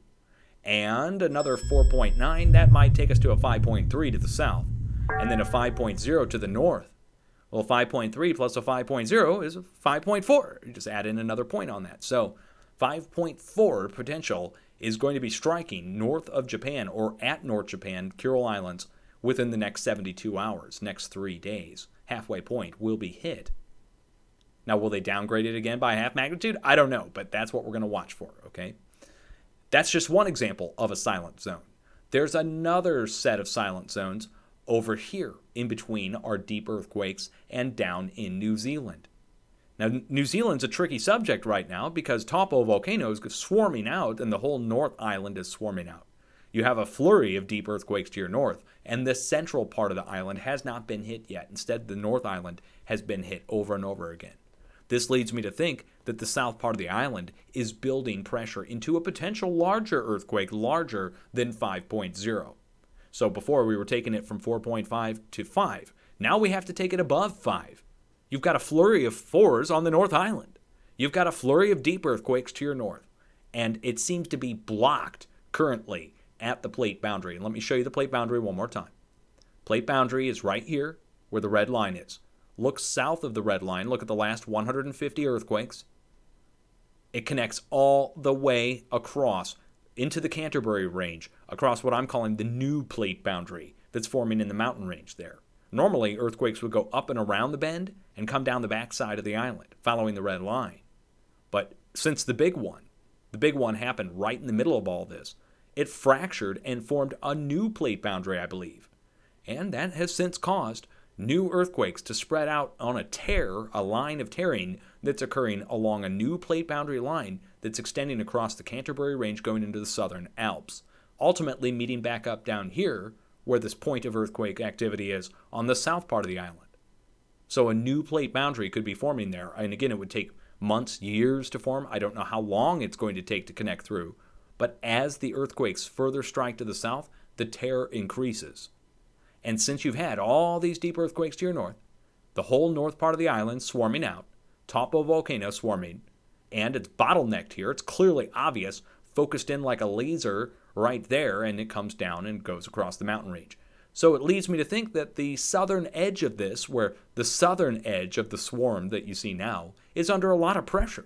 and another four point nine, that might take us to a five point three to the south, and then a five point zero to the north. Well, five point three plus a five point zero is a five point four. You just add in another point on that. So five point four potential is going to be striking north of Japan or at North Japan, Kuril Islands, within the next seventy-two hours, next three days. Halfway point will be hit. Now, will they downgrade it again by half magnitude? I don't know, but that's what we're going to watch for, okay? That's just one example of a silent zone. There's another set of silent zones over here in between our deep earthquakes and down in New Zealand. Now, New Zealand's a tricky subject right now because Taupo volcano is swarming out and the whole North Island is swarming out. You have a flurry of deep earthquakes to your north, and the central part of the island has not been hit yet. Instead, the North Island has been hit over and over again. This leads me to think that the south part of the island is building pressure into a potential larger earthquake, larger than five point zero. So before we were taking it from four point five to five. Now we have to take it above five. You've got a flurry of fours on the North Island. You've got a flurry of deep earthquakes to your north. And it seems to be blocked currently at the plate boundary. And let me show you the plate boundary one more time. Plate boundary is right here where the red line is. Look south of the red line. Look at the last one hundred fifty earthquakes. It connects all the way across into the Canterbury Range, across what I'm calling the new plate boundary that's forming in the mountain range there. Normally, earthquakes would go up and around the bend and come down the backside of the island, following the red line. But since the big one, the big one happened right in the middle of all this, it fractured and formed a new plate boundary, I believe. And that has since caused new earthquakes to spread out on a tear, a line of tearing that's occurring along a new plate boundary line that's extending across the Canterbury Range going into the southern Alps, ultimately meeting back up down here where this point of earthquake activity is on the south part of the island. So a new plate boundary could be forming there, and again, it would take months, years to form. I don't know how long it's going to take to connect through, but as the earthquakes further strike to the south, the tear increases. And since you've had all these deep earthquakes to your north, the whole north part of the island swarming out, Taupo volcano swarming, and it's bottlenecked here, it's clearly obvious, focused in like a laser right there, and it comes down and goes across the mountain range. So it leads me to think that the southern edge of this, where the southern edge of the swarm that you see now, is under a lot of pressure.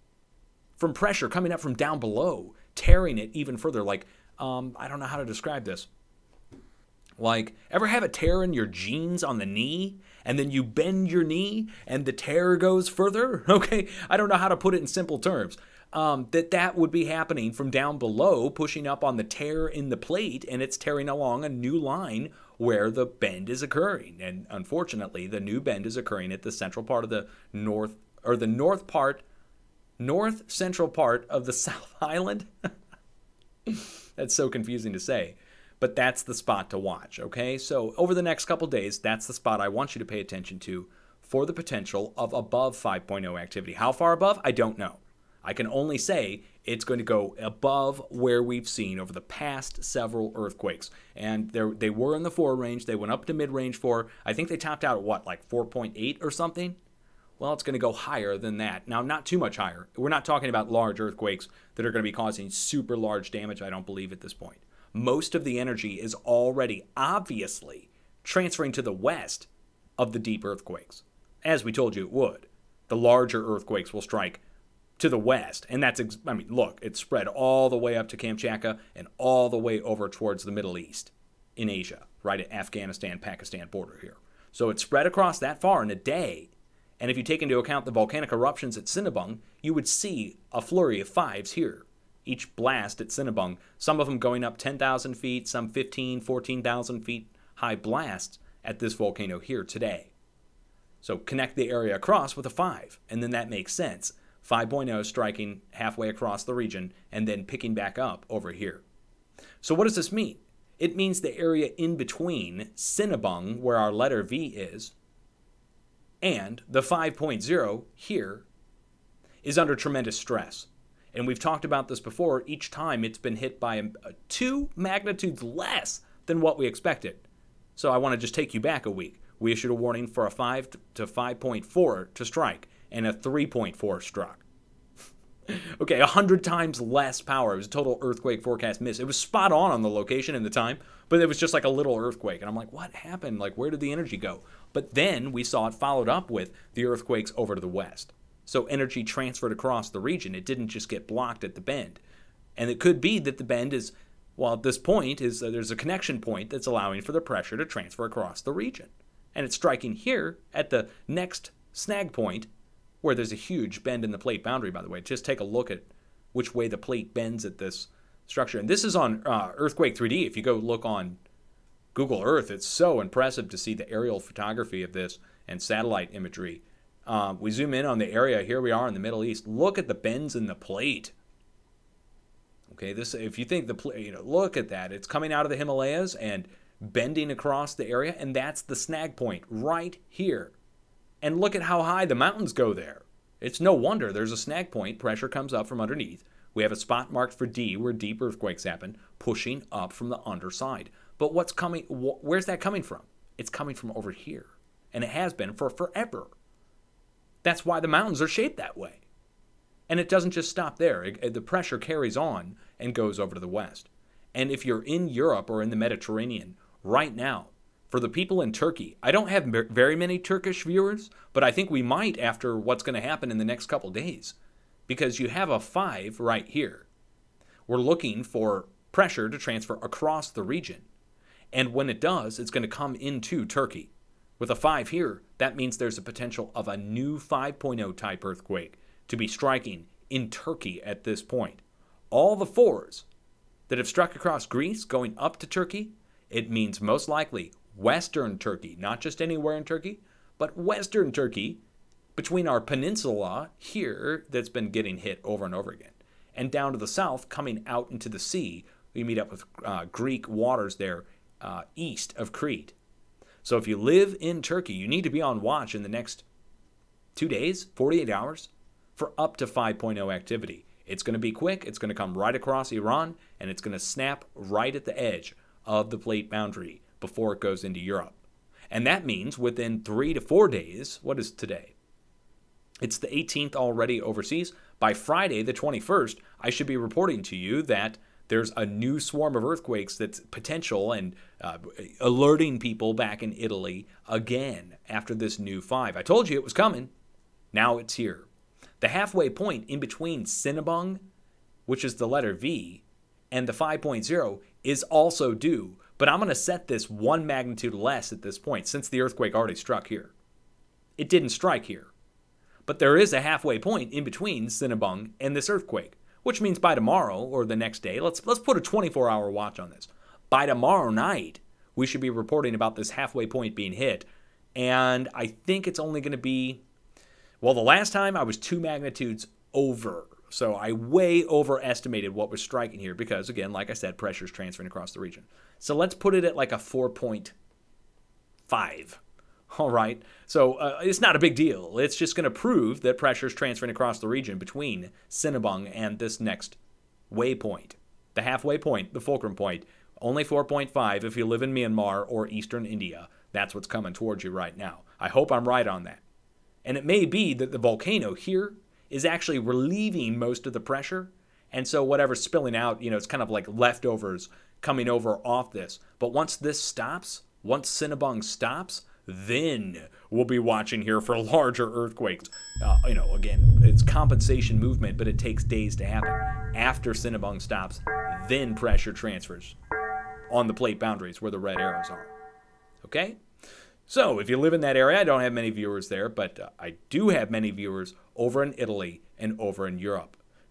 From pressure coming up from down below, tearing it even further, like, um, I don't know how to describe this. Like, ever have a tear in your jeans on the knee, and then you bend your knee, and the tear goes further? Okay, I don't know how to put it in simple terms. Um, that that would be happening from down below, pushing up on the tear in the plate, and it's tearing along a new line where the bend is occurring. And unfortunately, the new bend is occurring at the central part of the north, or the north part, north central part of the South Island. That's so confusing to say. But that's the spot to watch, okay? So over the next couple days, that's the spot I want you to pay attention to for the potential of above five point oh activity. How far above? I don't know. I can only say it's going to go above where we've seen over the past several earthquakes. And they were in the four range. They went up to mid-range four. I think they topped out at what, like four point eight or something? Well, it's going to go higher than that. Now, not too much higher. We're not talking about large earthquakes that are going to be causing super large damage, I don't believe, at this point. Most of the energy is already obviously transferring to the west of the deep earthquakes, as we told you it would. The larger earthquakes will strike to the west, and that's, I mean, look, it's spread all the way up to Kamchatka and all the way over towards the Middle East in Asia, right at Afghanistan-Pakistan border here. So it's spread across that far in a day, and if you take into account the volcanic eruptions at Cinnabung, you would see a flurry of fives here. Each blast at Cinnabung, some of them going up ten thousand feet, some fifteen, fourteen thousand feet high blasts at this volcano here today. So connect the area across with a five, and then that makes sense. five point oh striking halfway across the region and then picking back up over here. So what does this mean? It means the area in between Cinnabung, where our letter V is, and the five point oh here is under tremendous stress. And we've talked about this before. Each time it's been hit by a, a two magnitudes less than what we expected. So I want to just take you back a week. We issued a warning for a five to five point four to strike, and a three point four struck. Okay, one hundred times less power. It was a total earthquake forecast miss. It was spot on on the location and the time, but it was just like a little earthquake. And I'm like, what happened? Like, where did the energy go? But then we saw it followed up with the earthquakes over to the west. So energy transferred across the region. It didn't just get blocked at the bend. And it could be that the bend is, well, at this point, is uh, there's a connection point that's allowing for the pressure to transfer across the region. And it's striking here at the next snag point, where there's a huge bend in the plate boundary, by the way. Just take a look at which way the plate bends at this structure. And this is on uh, Earthquake three D. If you go look on Google Earth, it's so impressive to see the aerial photography of this and satellite imagery. Uh, we zoom in on the area. Here we are in the Middle East. Look at the bends in the plate. Okay, this, if you think the plate, you know, look at that. It's coming out of the Himalayas and bending across the area, and that's the snag point right here. And look at how high the mountains go there. It's no wonder there's a snag point. Pressure comes up from underneath. We have a spot marked for D, where deep earthquakes happen, pushing up from the underside. But what's coming? Wh where's that coming from? It's coming from over here, and it has been for forever. That's why the mountains are shaped that way. And it doesn't just stop there. It, the pressure carries on and goes over to the west. And if you're in Europe or in the Mediterranean right now, for the people in Turkey, I don't have very many Turkish viewers, but I think we might after what's going to happen in the next couple days, because you have a five right here. We're looking for pressure to transfer across the region. And when it does, it's going to come into Turkey. With a five here, that means there's a potential of a new five point oh type earthquake to be striking in Turkey at this point. All the fours that have struck across Greece going up to Turkey, it means most likely Western Turkey, not just anywhere in Turkey, but Western Turkey, between our peninsula here that's been getting hit over and over again, and down to the south, coming out into the sea, we meet up with uh, Greek waters there uh, east of Crete. So if you live in Turkey, you need to be on watch in the next two days, forty-eight hours, for up to five point oh activity. It's going to be quick, it's going to come right across Iran, and it's going to snap right at the edge of the plate boundary before it goes into Europe. And that means within three to four days, what is today? It's the eighteenth already overseas. By Friday, the twenty-first, I should be reporting to you that there's a new swarm of earthquakes that's potential and uh, alerting people back in Italy again after this new five. I told you it was coming. Now it's here. The halfway point in between Cinnabung, which is the letter V, and the five point oh is also due. But I'm going to set this one magnitude less at this point since the earthquake already struck here. It didn't strike here. But there is a halfway point in between Cinnabung and this earthquake, which means by tomorrow or the next day, let's, let's put a twenty-four hour watch on this. By tomorrow night, we should be reporting about this halfway point being hit. And I think it's only going to be, well, the last time I was two magnitudes over. So I way overestimated what was striking here because, again, like I said, pressure is transferring across the region. So let's put it at like a four point five. All right. So uh, it's not a big deal. It's just going to prove that pressure is transferring across the region between Cinnabung and this next waypoint. The halfway point, the fulcrum point, only four point five if you live in Myanmar or eastern India. That's what's coming towards you right now. I hope I'm right on that. And it may be that the volcano here is actually relieving most of the pressure. And so whatever's spilling out, you know, it's kind of like leftovers coming over off this. But once this stops, once Cinnabung stops, then we'll be watching here for larger earthquakes. Uh, you know, again, it's compensation movement, but it takes days to happen. After Cinnabung stops, then pressure transfers on the plate boundaries where the red arrows are. Okay? So if you live in that area, I don't have many viewers there, but uh, I do have many viewers over in Italy and over in Europe.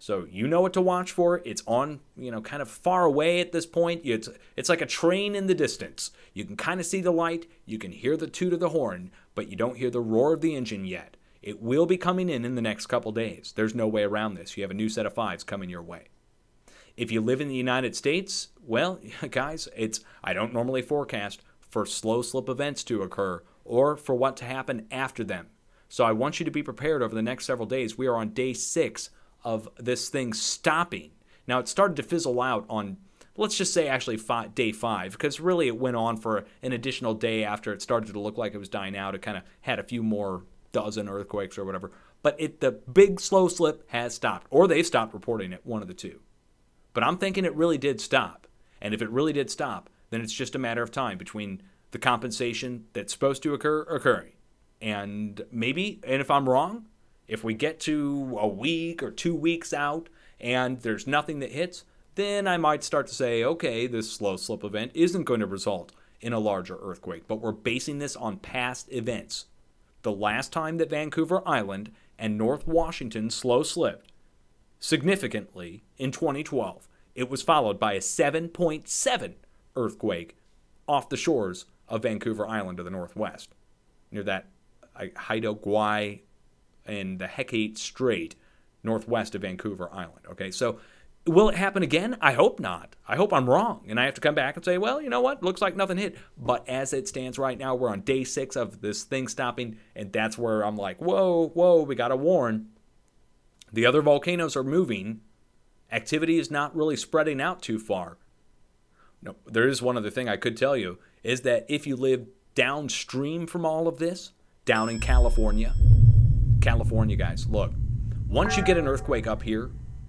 So you know what to watch for. It's on, you know, kind of far away at this point. It's, it's like a train in the distance. You can kind of see the light. You can hear the toot of the horn, but you don't hear the roar of the engine yet. It will be coming in in the next couple days. There's no way around this. You have a new set of fives coming your way. If you live in the United States, well, guys, it's I don't normally forecast for slow slip events to occur or for what to happen after them. So I want you to be prepared over the next several days. We are on day six of this thing stopping. Now, it started to fizzle out on, let's just say actually five, day five, because really it went on for an additional day after it started to look like it was dying out. It kind of had a few more dozen earthquakes or whatever. But it, the big slow slip has stopped, or they've stopped reporting it, one of the two. But I'm thinking it really did stop. And if it really did stop, then it's just a matter of time between the compensation that's supposed to occur occurring. And maybe, and if I'm wrong, if we get to a week or two weeks out and there's nothing that hits, then I might start to say, okay, this slow slip event isn't going to result in a larger earthquake. But we're basing this on past events. The last time that Vancouver Island and North Washington slow slipped significantly in twenty twelve, it was followed by a seven point seven earthquake off the shores of Vancouver Island to the northwest, near that Haida Gwaii and the Hecate Strait, northwest of Vancouver Island. Okay, so will it happen again? I hope not. I hope I'm wrong, and I have to come back and say, well, you know what? Looks like nothing hit. But as it stands right now, we're on day six of this thing stopping, and that's where I'm like, whoa, whoa, we got to warn. The other volcanoes are moving. Activity is not really spreading out too far. No, there is one other thing I could tell you, is that if you live downstream from all of this, down in California, California, guys, look, once you get an earthquake up here,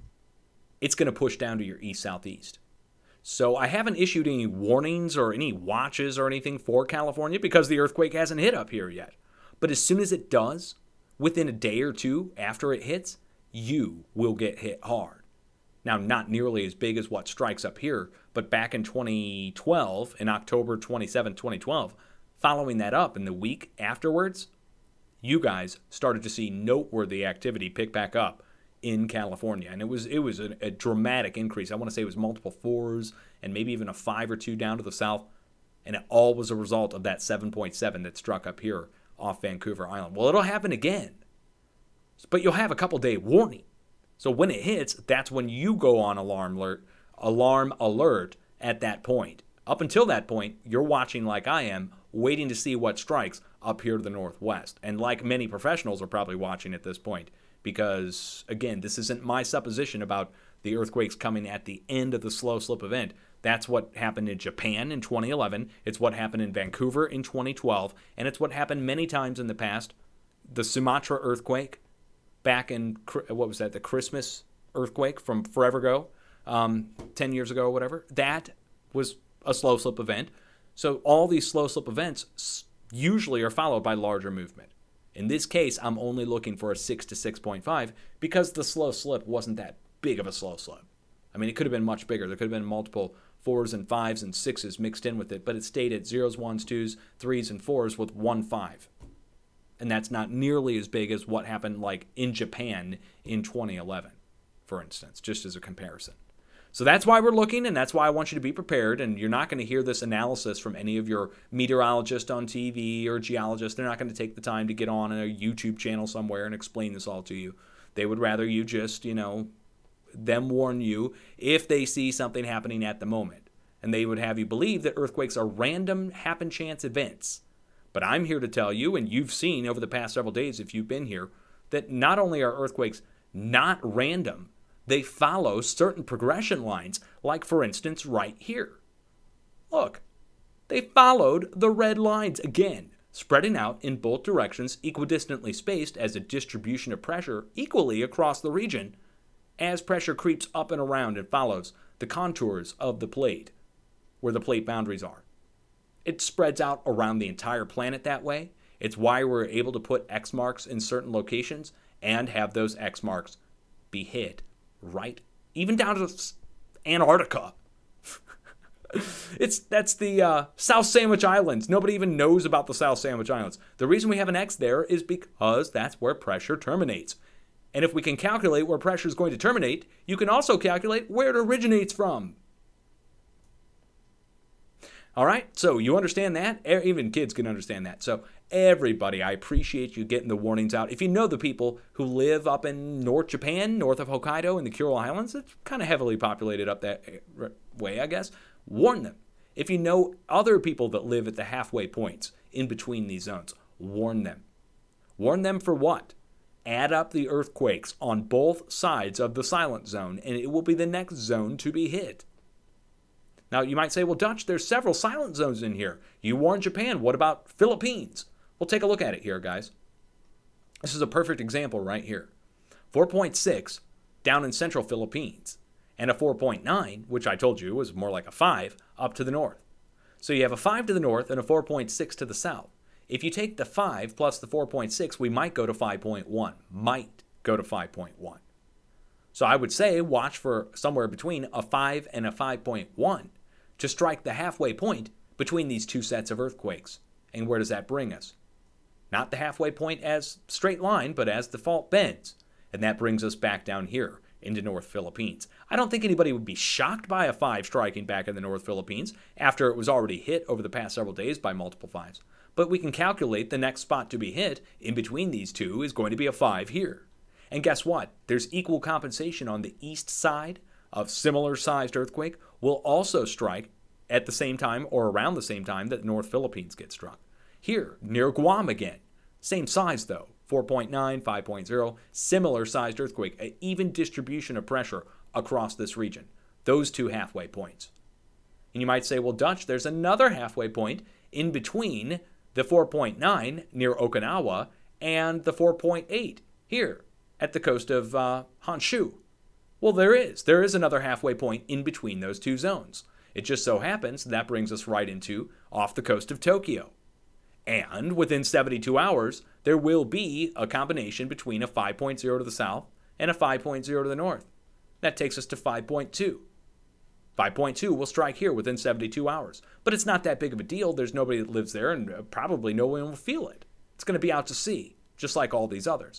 it's going to push down to your east-southeast. So I haven't issued any warnings or any watches or anything for California because the earthquake hasn't hit up here yet. But as soon as it does, within a day or two after it hits, you will get hit hard. Now, not nearly as big as what strikes up here, but back in twenty twelve, in October twenty-seventh, twenty twelve, following that up in the week afterwards, you guys started to see noteworthy activity pick back up in California. And it was it was a, a dramatic increase. I want to say it was multiple fours and maybe even a five or two down to the south. And it all was a result of that seven point seven that struck up here off Vancouver Island. Well, it'll happen again, but you'll have a couple day warning. So when it hits, that's when you go on alarm alert, alarm alert at that point. Up until that point, you're watching like I am, waiting to see what strikes up here to the northwest. And like many professionals are probably watching at this point, because, again, this isn't my supposition about the earthquakes coming at the end of the slow slip event. That's what happened in Japan in twenty eleven. It's what happened in Vancouver in twenty twelve. And it's what happened many times in the past. The Sumatra earthquake, back in, what was that, the Christmas earthquake from forever ago, um, ten years ago or whatever, that was a slow slip event. So all these slow slip events usually are followed by larger movement. In this case, I'm only looking for a six to six point five because the slow slip wasn't that big of a slow slip. I mean, it could have been much bigger. There could have been multiple fours and fives and sixes mixed in with it, but it stayed at zeros, ones, twos, threes, and fours with one five. And that's not nearly as big as what happened like in Japan in twenty eleven, for instance, just as a comparison. So that's why we're looking, and that's why I want you to be prepared, and you're not going to hear this analysis from any of your meteorologists on T V or geologists. They're not going to take the time to get on a YouTube channel somewhere and explain this all to you. They would rather you just, you know, them warn you if they see something happening at the moment. And they would have you believe that earthquakes are random happen chance events. But I'm here to tell you, and you've seen over the past several days if you've been here, that not only are earthquakes not random, they follow certain progression lines, like, for instance, right here. Look, they followed the red lines again, spreading out in both directions, equidistantly spaced as a distribution of pressure equally across the region, as pressure creeps up and around and follows the contours of the plate, where the plate boundaries are. It spreads out around the entire planet that way. It's why we're able to put X marks in certain locations and have those X marks be hit right, even down to Antarctica. it's that's the uh, South Sandwich Islands. Nobody even knows about the South Sandwich Islands. The reason we have an X there is because that's where pressure terminates. And if we can calculate where pressure is going to terminate, you can also calculate where it originates from. All right, so you understand that? Even kids can understand that. So everybody, I appreciate you getting the warnings out. If you know the people who live up in North Japan, north of Hokkaido in the Kuril Islands, it's kind of heavily populated up that way, I guess, warn them. If you know other people that live at the halfway points in between these zones, warn them. Warn them for what? Add up the earthquakes on both sides of the silent zone, and it will be the next zone to be hit. Now, you might say, well, Dutch, there's several silent zones in here. You warned Japan. What about Philippines? Well, take a look at it here, guys. This is a perfect example right here. four point six down in central Philippines, and a four point nine, which I told you was more like a five, up to the north. So you have a five to the north and a four point six to the south. If you take the five plus the four point six, we might go to five point one. Might go to five point one. So I would say watch for somewhere between a five and a five point one to strike the halfway point between these two sets of earthquakes. And where does that bring us? Not the halfway point as straight line, but as the fault bends. And that brings us back down here into North Philippines. I don't think anybody would be shocked by a five striking back in the North Philippines after it was already hit over the past several days by multiple fives. But we can calculate the next spot to be hit in between these two is going to be a five here. And guess what? There's equal compensation on the east side of similar sized earthquake will also strike at the same time or around the same time that the North Philippines get struck. Here, near Guam again. Same size though, four point nine, five point zero, similar sized earthquake, an even distribution of pressure across this region. Those two halfway points. And you might say, well, Dutch, there's another halfway point in between the four point nine near Okinawa and the four point eight here at the coast of uh, Honshu. Well, there is. There is another halfway point in between those two zones. It just so happens that brings us right into off the coast of Tokyo. And within seventy-two hours, there will be a combination between a five point zero to the south and a five point zero to the north. That takes us to five point two. five point two will strike here within seventy-two hours. But it's not that big of a deal. There's nobody that lives there, and probably no one will feel it. It's going to be out to sea, just like all these others.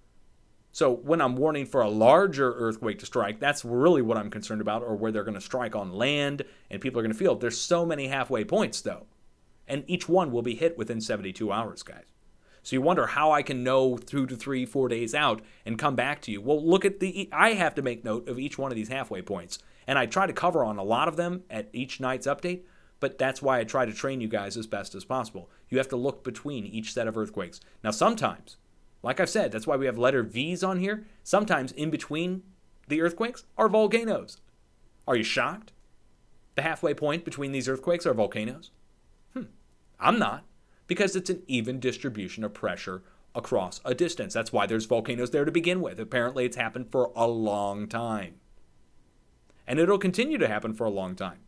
So when I'm warning for a larger earthquake to strike, that's really what I'm concerned about, or where they're going to strike on land and people are going to feel it. There's so many halfway points, though. And each one will be hit within seventy-two hours, guys. So you wonder how I can know two to three, four days out and come back to you. Well, look at the, I have to make note of each one of these halfway points. And I try to cover on a lot of them at each night's update, but that's why I try to train you guys as best as possible. You have to look between each set of earthquakes. Now, sometimes, like I've said, that's why we have letter V's on here. Sometimes in between the earthquakes are volcanoes. Are you shocked? The halfway point between these earthquakes are volcanoes? Hmm, I'm not, because it's an even distribution of pressure across a distance. That's why there's volcanoes there to begin with. Apparently it's happened for a long time. And it'll continue to happen for a long time.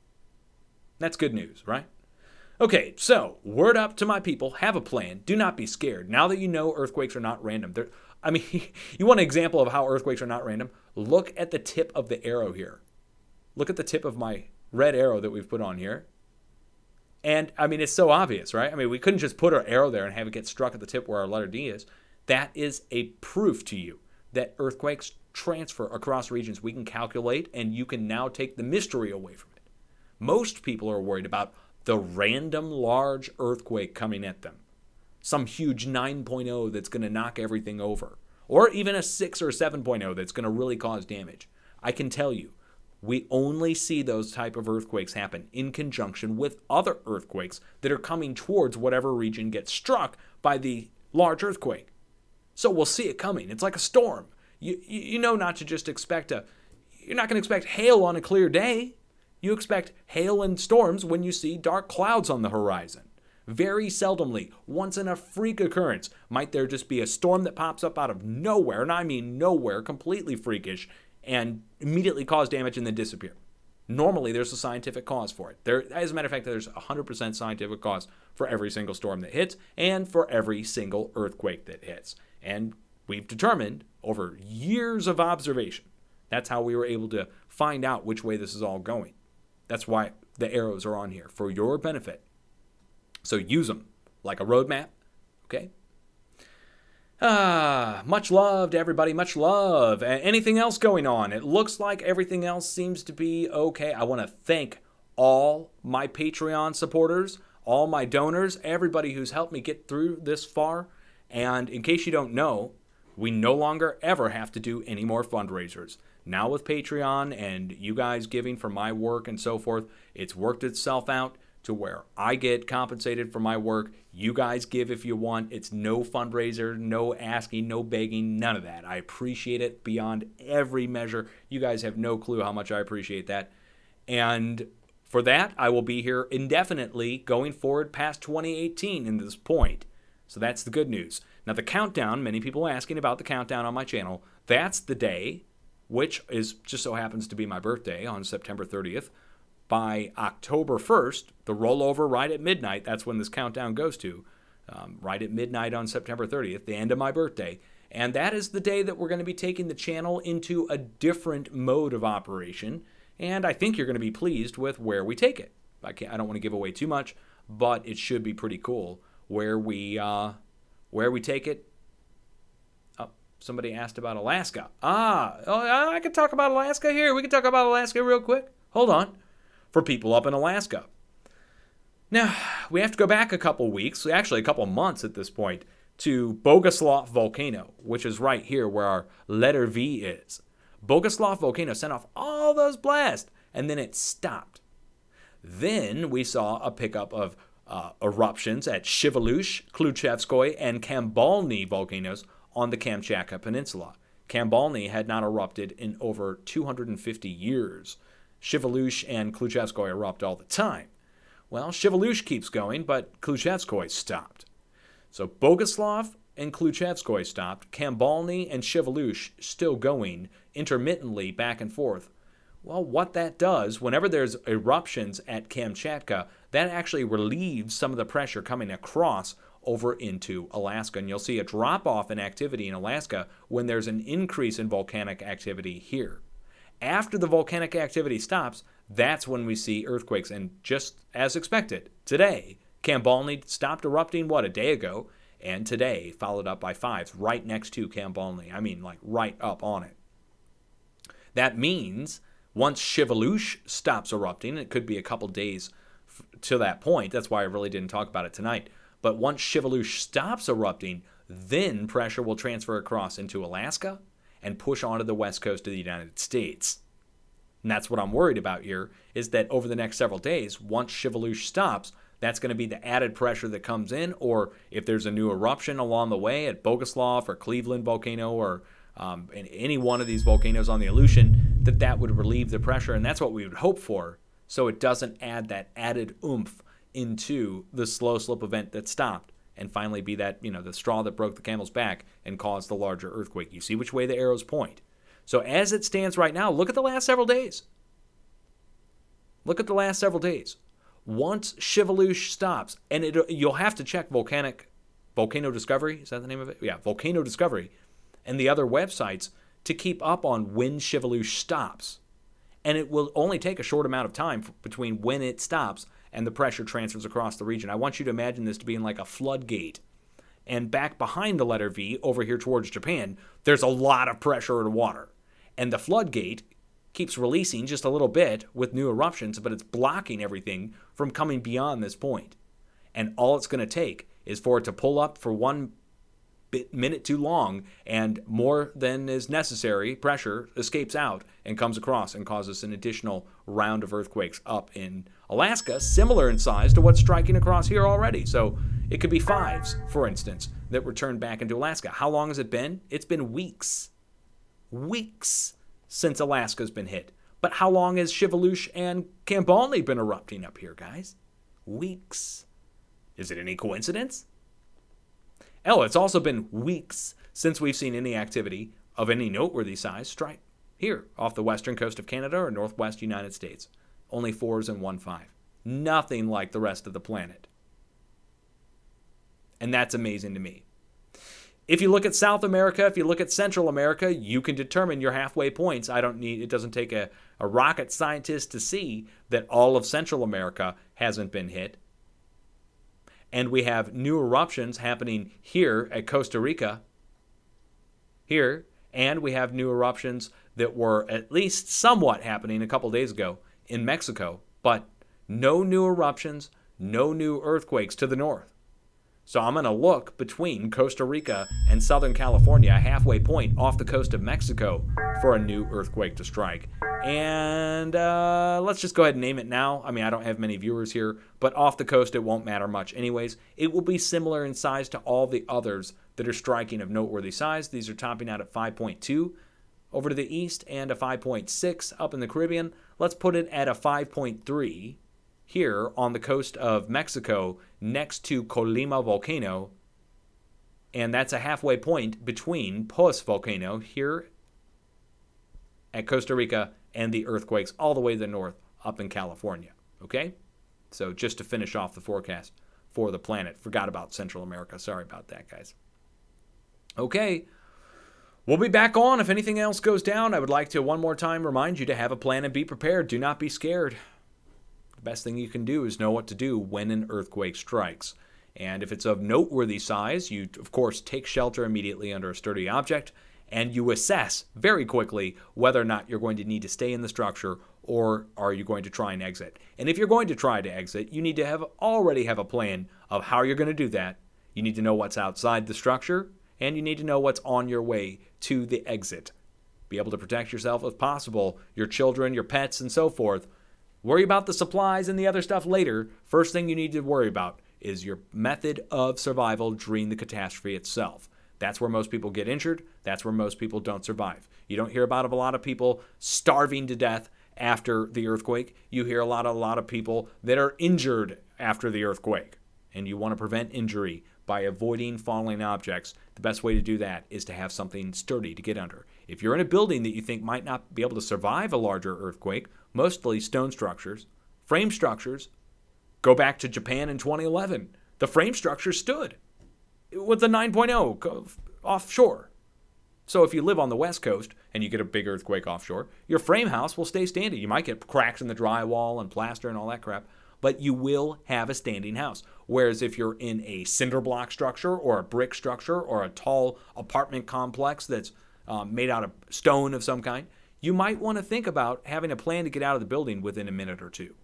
That's good news, right? Okay, so word up to my people. Have a plan. Do not be scared. Now that you know earthquakes are not random. They're, I mean, you want an example of how earthquakes are not random? Look at the tip of the arrow here. Look at the tip of my red arrow that we've put on here. And, I mean, it's so obvious, right? I mean, we couldn't just put our arrow there and have it get struck at the tip where our letter D is. That is a proof to you that earthquakes transfer across regions. We can calculate, and you can now take the mystery away from it. Most people are worried about the random large earthquake coming at them. Some huge nine point oh that's going to knock everything over. Or even a six or seven point oh that's going to really cause damage. I can tell you, we only see those type of earthquakes happen in conjunction with other earthquakes that are coming towards whatever region gets struck by the large earthquake. So we'll see it coming. It's like a storm. You, you know not to just expect a... You're not going to expect hail on a clear day. You expect hail and storms when you see dark clouds on the horizon. Very seldomly, once in a freak occurrence, might there just be a storm that pops up out of nowhere, and I mean nowhere, completely freakish, and immediately cause damage and then disappear. Normally, there's a scientific cause for it. There, as a matter of fact, there's a one hundred percent scientific cause for every single storm that hits and for every single earthquake that hits. And we've determined over years of observation, that's how we were able to find out which way this is all going. That's why the arrows are on here, for your benefit. So use them like a roadmap, okay? Ah, much love to everybody, much love. Anything else going on? It looks like everything else seems to be okay. I want to thank all my Patreon supporters, all my donors, everybody who's helped me get through this far. And in case you don't know, we no longer ever have to do any more fundraisers. Now with Patreon and you guys giving for my work and so forth, it's worked itself out to where I get compensated for my work. You guys give if you want. It's no fundraiser, no asking, no begging, none of that. I appreciate it beyond every measure. You guys have no clue how much I appreciate that. And for that, I will be here indefinitely going forward past twenty eighteen in this point. So that's the good news. Now the countdown, many people asking about the countdown on my channel, that's the day, which is just so happens to be my birthday on September thirtieth. By October first, the rollover right at midnight, that's when this countdown goes to, um, right at midnight on September thirtieth, the end of my birthday. And that is the day that we're going to be taking the channel into a different mode of operation. And I think you're going to be pleased with where we take it. I, can't, I don't want to give away too much, but it should be pretty cool where we, uh, where we take it. Oh, somebody asked about Alaska. Ah, oh, I can talk about Alaska here. We can talk about Alaska real quick. Hold on. For people up in Alaska. Now, we have to go back a couple weeks, actually a couple months at this point, to Bogoslav Volcano, which is right here where our letter V is. Bogoslav Volcano sent off all those blasts, and then it stopped. Then we saw a pickup of uh, eruptions at Shiveluch, Kluchevskoy, and Kambalny volcanoes on the Kamchatka Peninsula. Kambalny had not erupted in over two hundred fifty years. Shiveluch and Kluchevskoy erupt all the time. Well, Shiveluch keeps going, but Kluchevskoy stopped. So Bogoslav and Kluchevskoy stopped. Kambalny and Shiveluch still going intermittently back and forth. Well, what that does, whenever there's eruptions at Kamchatka, that actually relieves some of the pressure coming across over into Alaska. And you'll see a drop-off in activity in Alaska when there's an increase in volcanic activity here. After the volcanic activity stops, that's when we see earthquakes. And just as expected, today, Kambalny stopped erupting, what, a day ago? And today, followed up by fives right next to Kambalny. I mean, like, right up on it. That means once Shiveluch stops erupting, it could be a couple days to that point. That's why I really didn't talk about it tonight. But once Shiveluch stops erupting, then pressure will transfer across into Alaska and push onto the west coast of the United States. And that's what I'm worried about here, is that over the next several days, once Shiveluch stops, that's going to be the added pressure that comes in, or if there's a new eruption along the way at Bogoslav or Cleveland volcano or um, in any one of these volcanoes on the Aleutian, that that would relieve the pressure, and that's what we would hope for, so it doesn't add that added oomph into the slow slip event that stopped. And finally be that, you know, the straw that broke the camel's back and caused the larger earthquake. You see which way the arrows point. So as it stands right now, look at the last several days. Look at the last several days. Once Shiveluch stops, and it, you'll have to check Volcanic, Volcano Discovery, is that the name of it? Yeah, Volcano Discovery, and the other websites to keep up on when Shiveluch stops. And it will only take a short amount of time between when it stops and the pressure transfers across the region. I want you to imagine this to being like a floodgate. And back behind the letter V, over here towards Japan, there's a lot of pressure in water. And the floodgate keeps releasing just a little bit with new eruptions, but it's blocking everything from coming beyond this point. And all it's going to take is for it to pull up for one bit, minute too long, and more than is necessary pressure escapes out and comes across and causes an additional round of earthquakes up in Alaska, similar in size to what's striking across here already. So it could be fives, for instance, that return back into Alaska. How long has it been? It's been weeks. Weeks since Alaska's been hit. But how long has Shiveluch and Kambalny been erupting up here, guys? Weeks. Is it any coincidence? Oh, it's also been weeks since we've seen any activity of any noteworthy size strike here off the western coast of Canada or northwest United States. Only fours and one five. Nothing like the rest of the planet. And that's amazing to me. If you look at South America, if you look at Central America, you can determine your halfway points. I don't need, it doesn't take a, a rocket scientist to see that all of Central America hasn't been hit. And we have new eruptions happening here at Costa Rica, here, and we have new eruptions that were at least somewhat happening a couple days ago in Mexico, but no new eruptions, no new earthquakes to the north. So I'm going to look between Costa Rica and Southern California, a halfway point off the coast of Mexico, for a new earthquake to strike. And uh, let's just go ahead and name it now. I mean, I don't have many viewers here, but off the coast it won't matter much anyways. It will be similar in size to all the others that are striking of noteworthy size. These are topping out at five point two over to the east and a five point six up in the Caribbean. Let's put it at a five point three here on the coast of Mexico next to Colima volcano, and that's a halfway point between Poas volcano here at Costa Rica and the earthquakes all the way to the north up in California. Okay, so just to finish off the forecast for the planet. Forgot about Central America. Sorry about that, guys. Okay, we'll be back on if anything else goes down. I would like to one more time remind you to have a plan and be prepared. Do not be scared. The best thing you can do is know what to do when an earthquake strikes. And if it's of noteworthy size, you, of course, take shelter immediately under a sturdy object, and you assess very quickly whether or not you're going to need to stay in the structure or are you going to try and exit. And if you're going to try to exit, you need to have already have a plan of how you're going to do that. You need to know what's outside the structure, and you need to know what's on your way to the exit. Be able to protect yourself if possible, your children, your pets, and so forth. Worry about the supplies and the other stuff later. First thing you need to worry about is your method of survival during the catastrophe itself. That's where most people get injured. That's where most people don't survive. You don't hear about a lot of people starving to death after the earthquake. You hear a lot of a lot of people that are injured after the earthquake. And you want to prevent injury by avoiding falling objects. The best way to do that is to have something sturdy to get under. If you're in a building that you think might not be able to survive a larger earthquake, mostly stone structures, frame structures, go back to Japan in twenty eleven. The frame structure stood with the nine point oh offshore. So if you live on the West Coast and you get a big earthquake offshore, your frame house will stay standing. You might get cracks in the drywall and plaster and all that crap, but you will have a standing house. Whereas if you're in a cinder block structure or a brick structure or a tall apartment complex that's um, made out of stone of some kind, you might want to think about having a plan to get out of the building within a minute or two.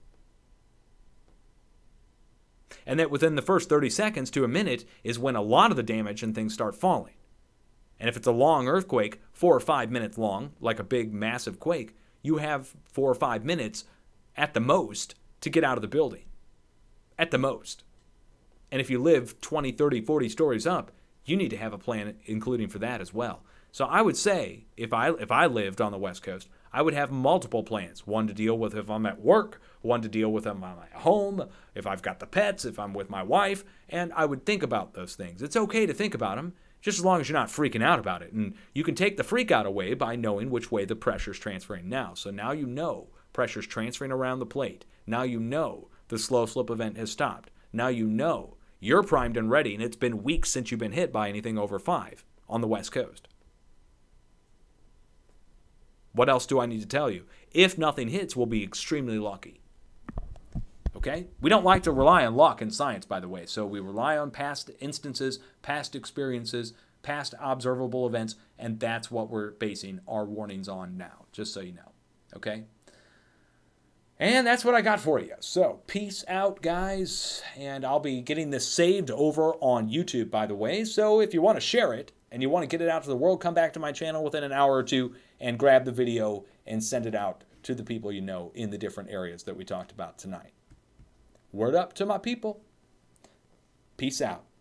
And that within the first thirty seconds to a minute is when a lot of the damage and things start falling. And if it's a long earthquake, four or five minutes long, like a big massive quake, you have four or five minutes at the most to get out of the building. At the most. And if you live twenty, thirty, forty stories up, you need to have a plan including for that as well. So I would say, if I if I lived on the West Coast, I would have multiple plans. One to deal with if I'm at work, one to deal with if I'm at home, if I've got the pets, if I'm with my wife, and I would think about those things. It's okay to think about them, just as long as you're not freaking out about it. And you can take the freak out away by knowing which way the pressure's transferring now. So now you know pressure's transferring around the plate. Now you know the slow slip event has stopped. Now you know you're primed and ready, and it's been weeks since you've been hit by anything over five on the West Coast. What else do I need to tell you? If nothing hits, we'll be extremely lucky. Okay? We don't like to rely on luck in science, by the way. So we rely on past instances, past experiences, past observable events, and that's what we're basing our warnings on now, just so you know. Okay? And that's what I got for you. So, peace out, guys. And I'll be getting this saved over on YouTube, by the way. So if you want to share it and you want to get it out to the world, come back to my channel within an hour or two and grab the video and send it out to the people you know in the different areas that we talked about tonight. Word up to my people. Peace out.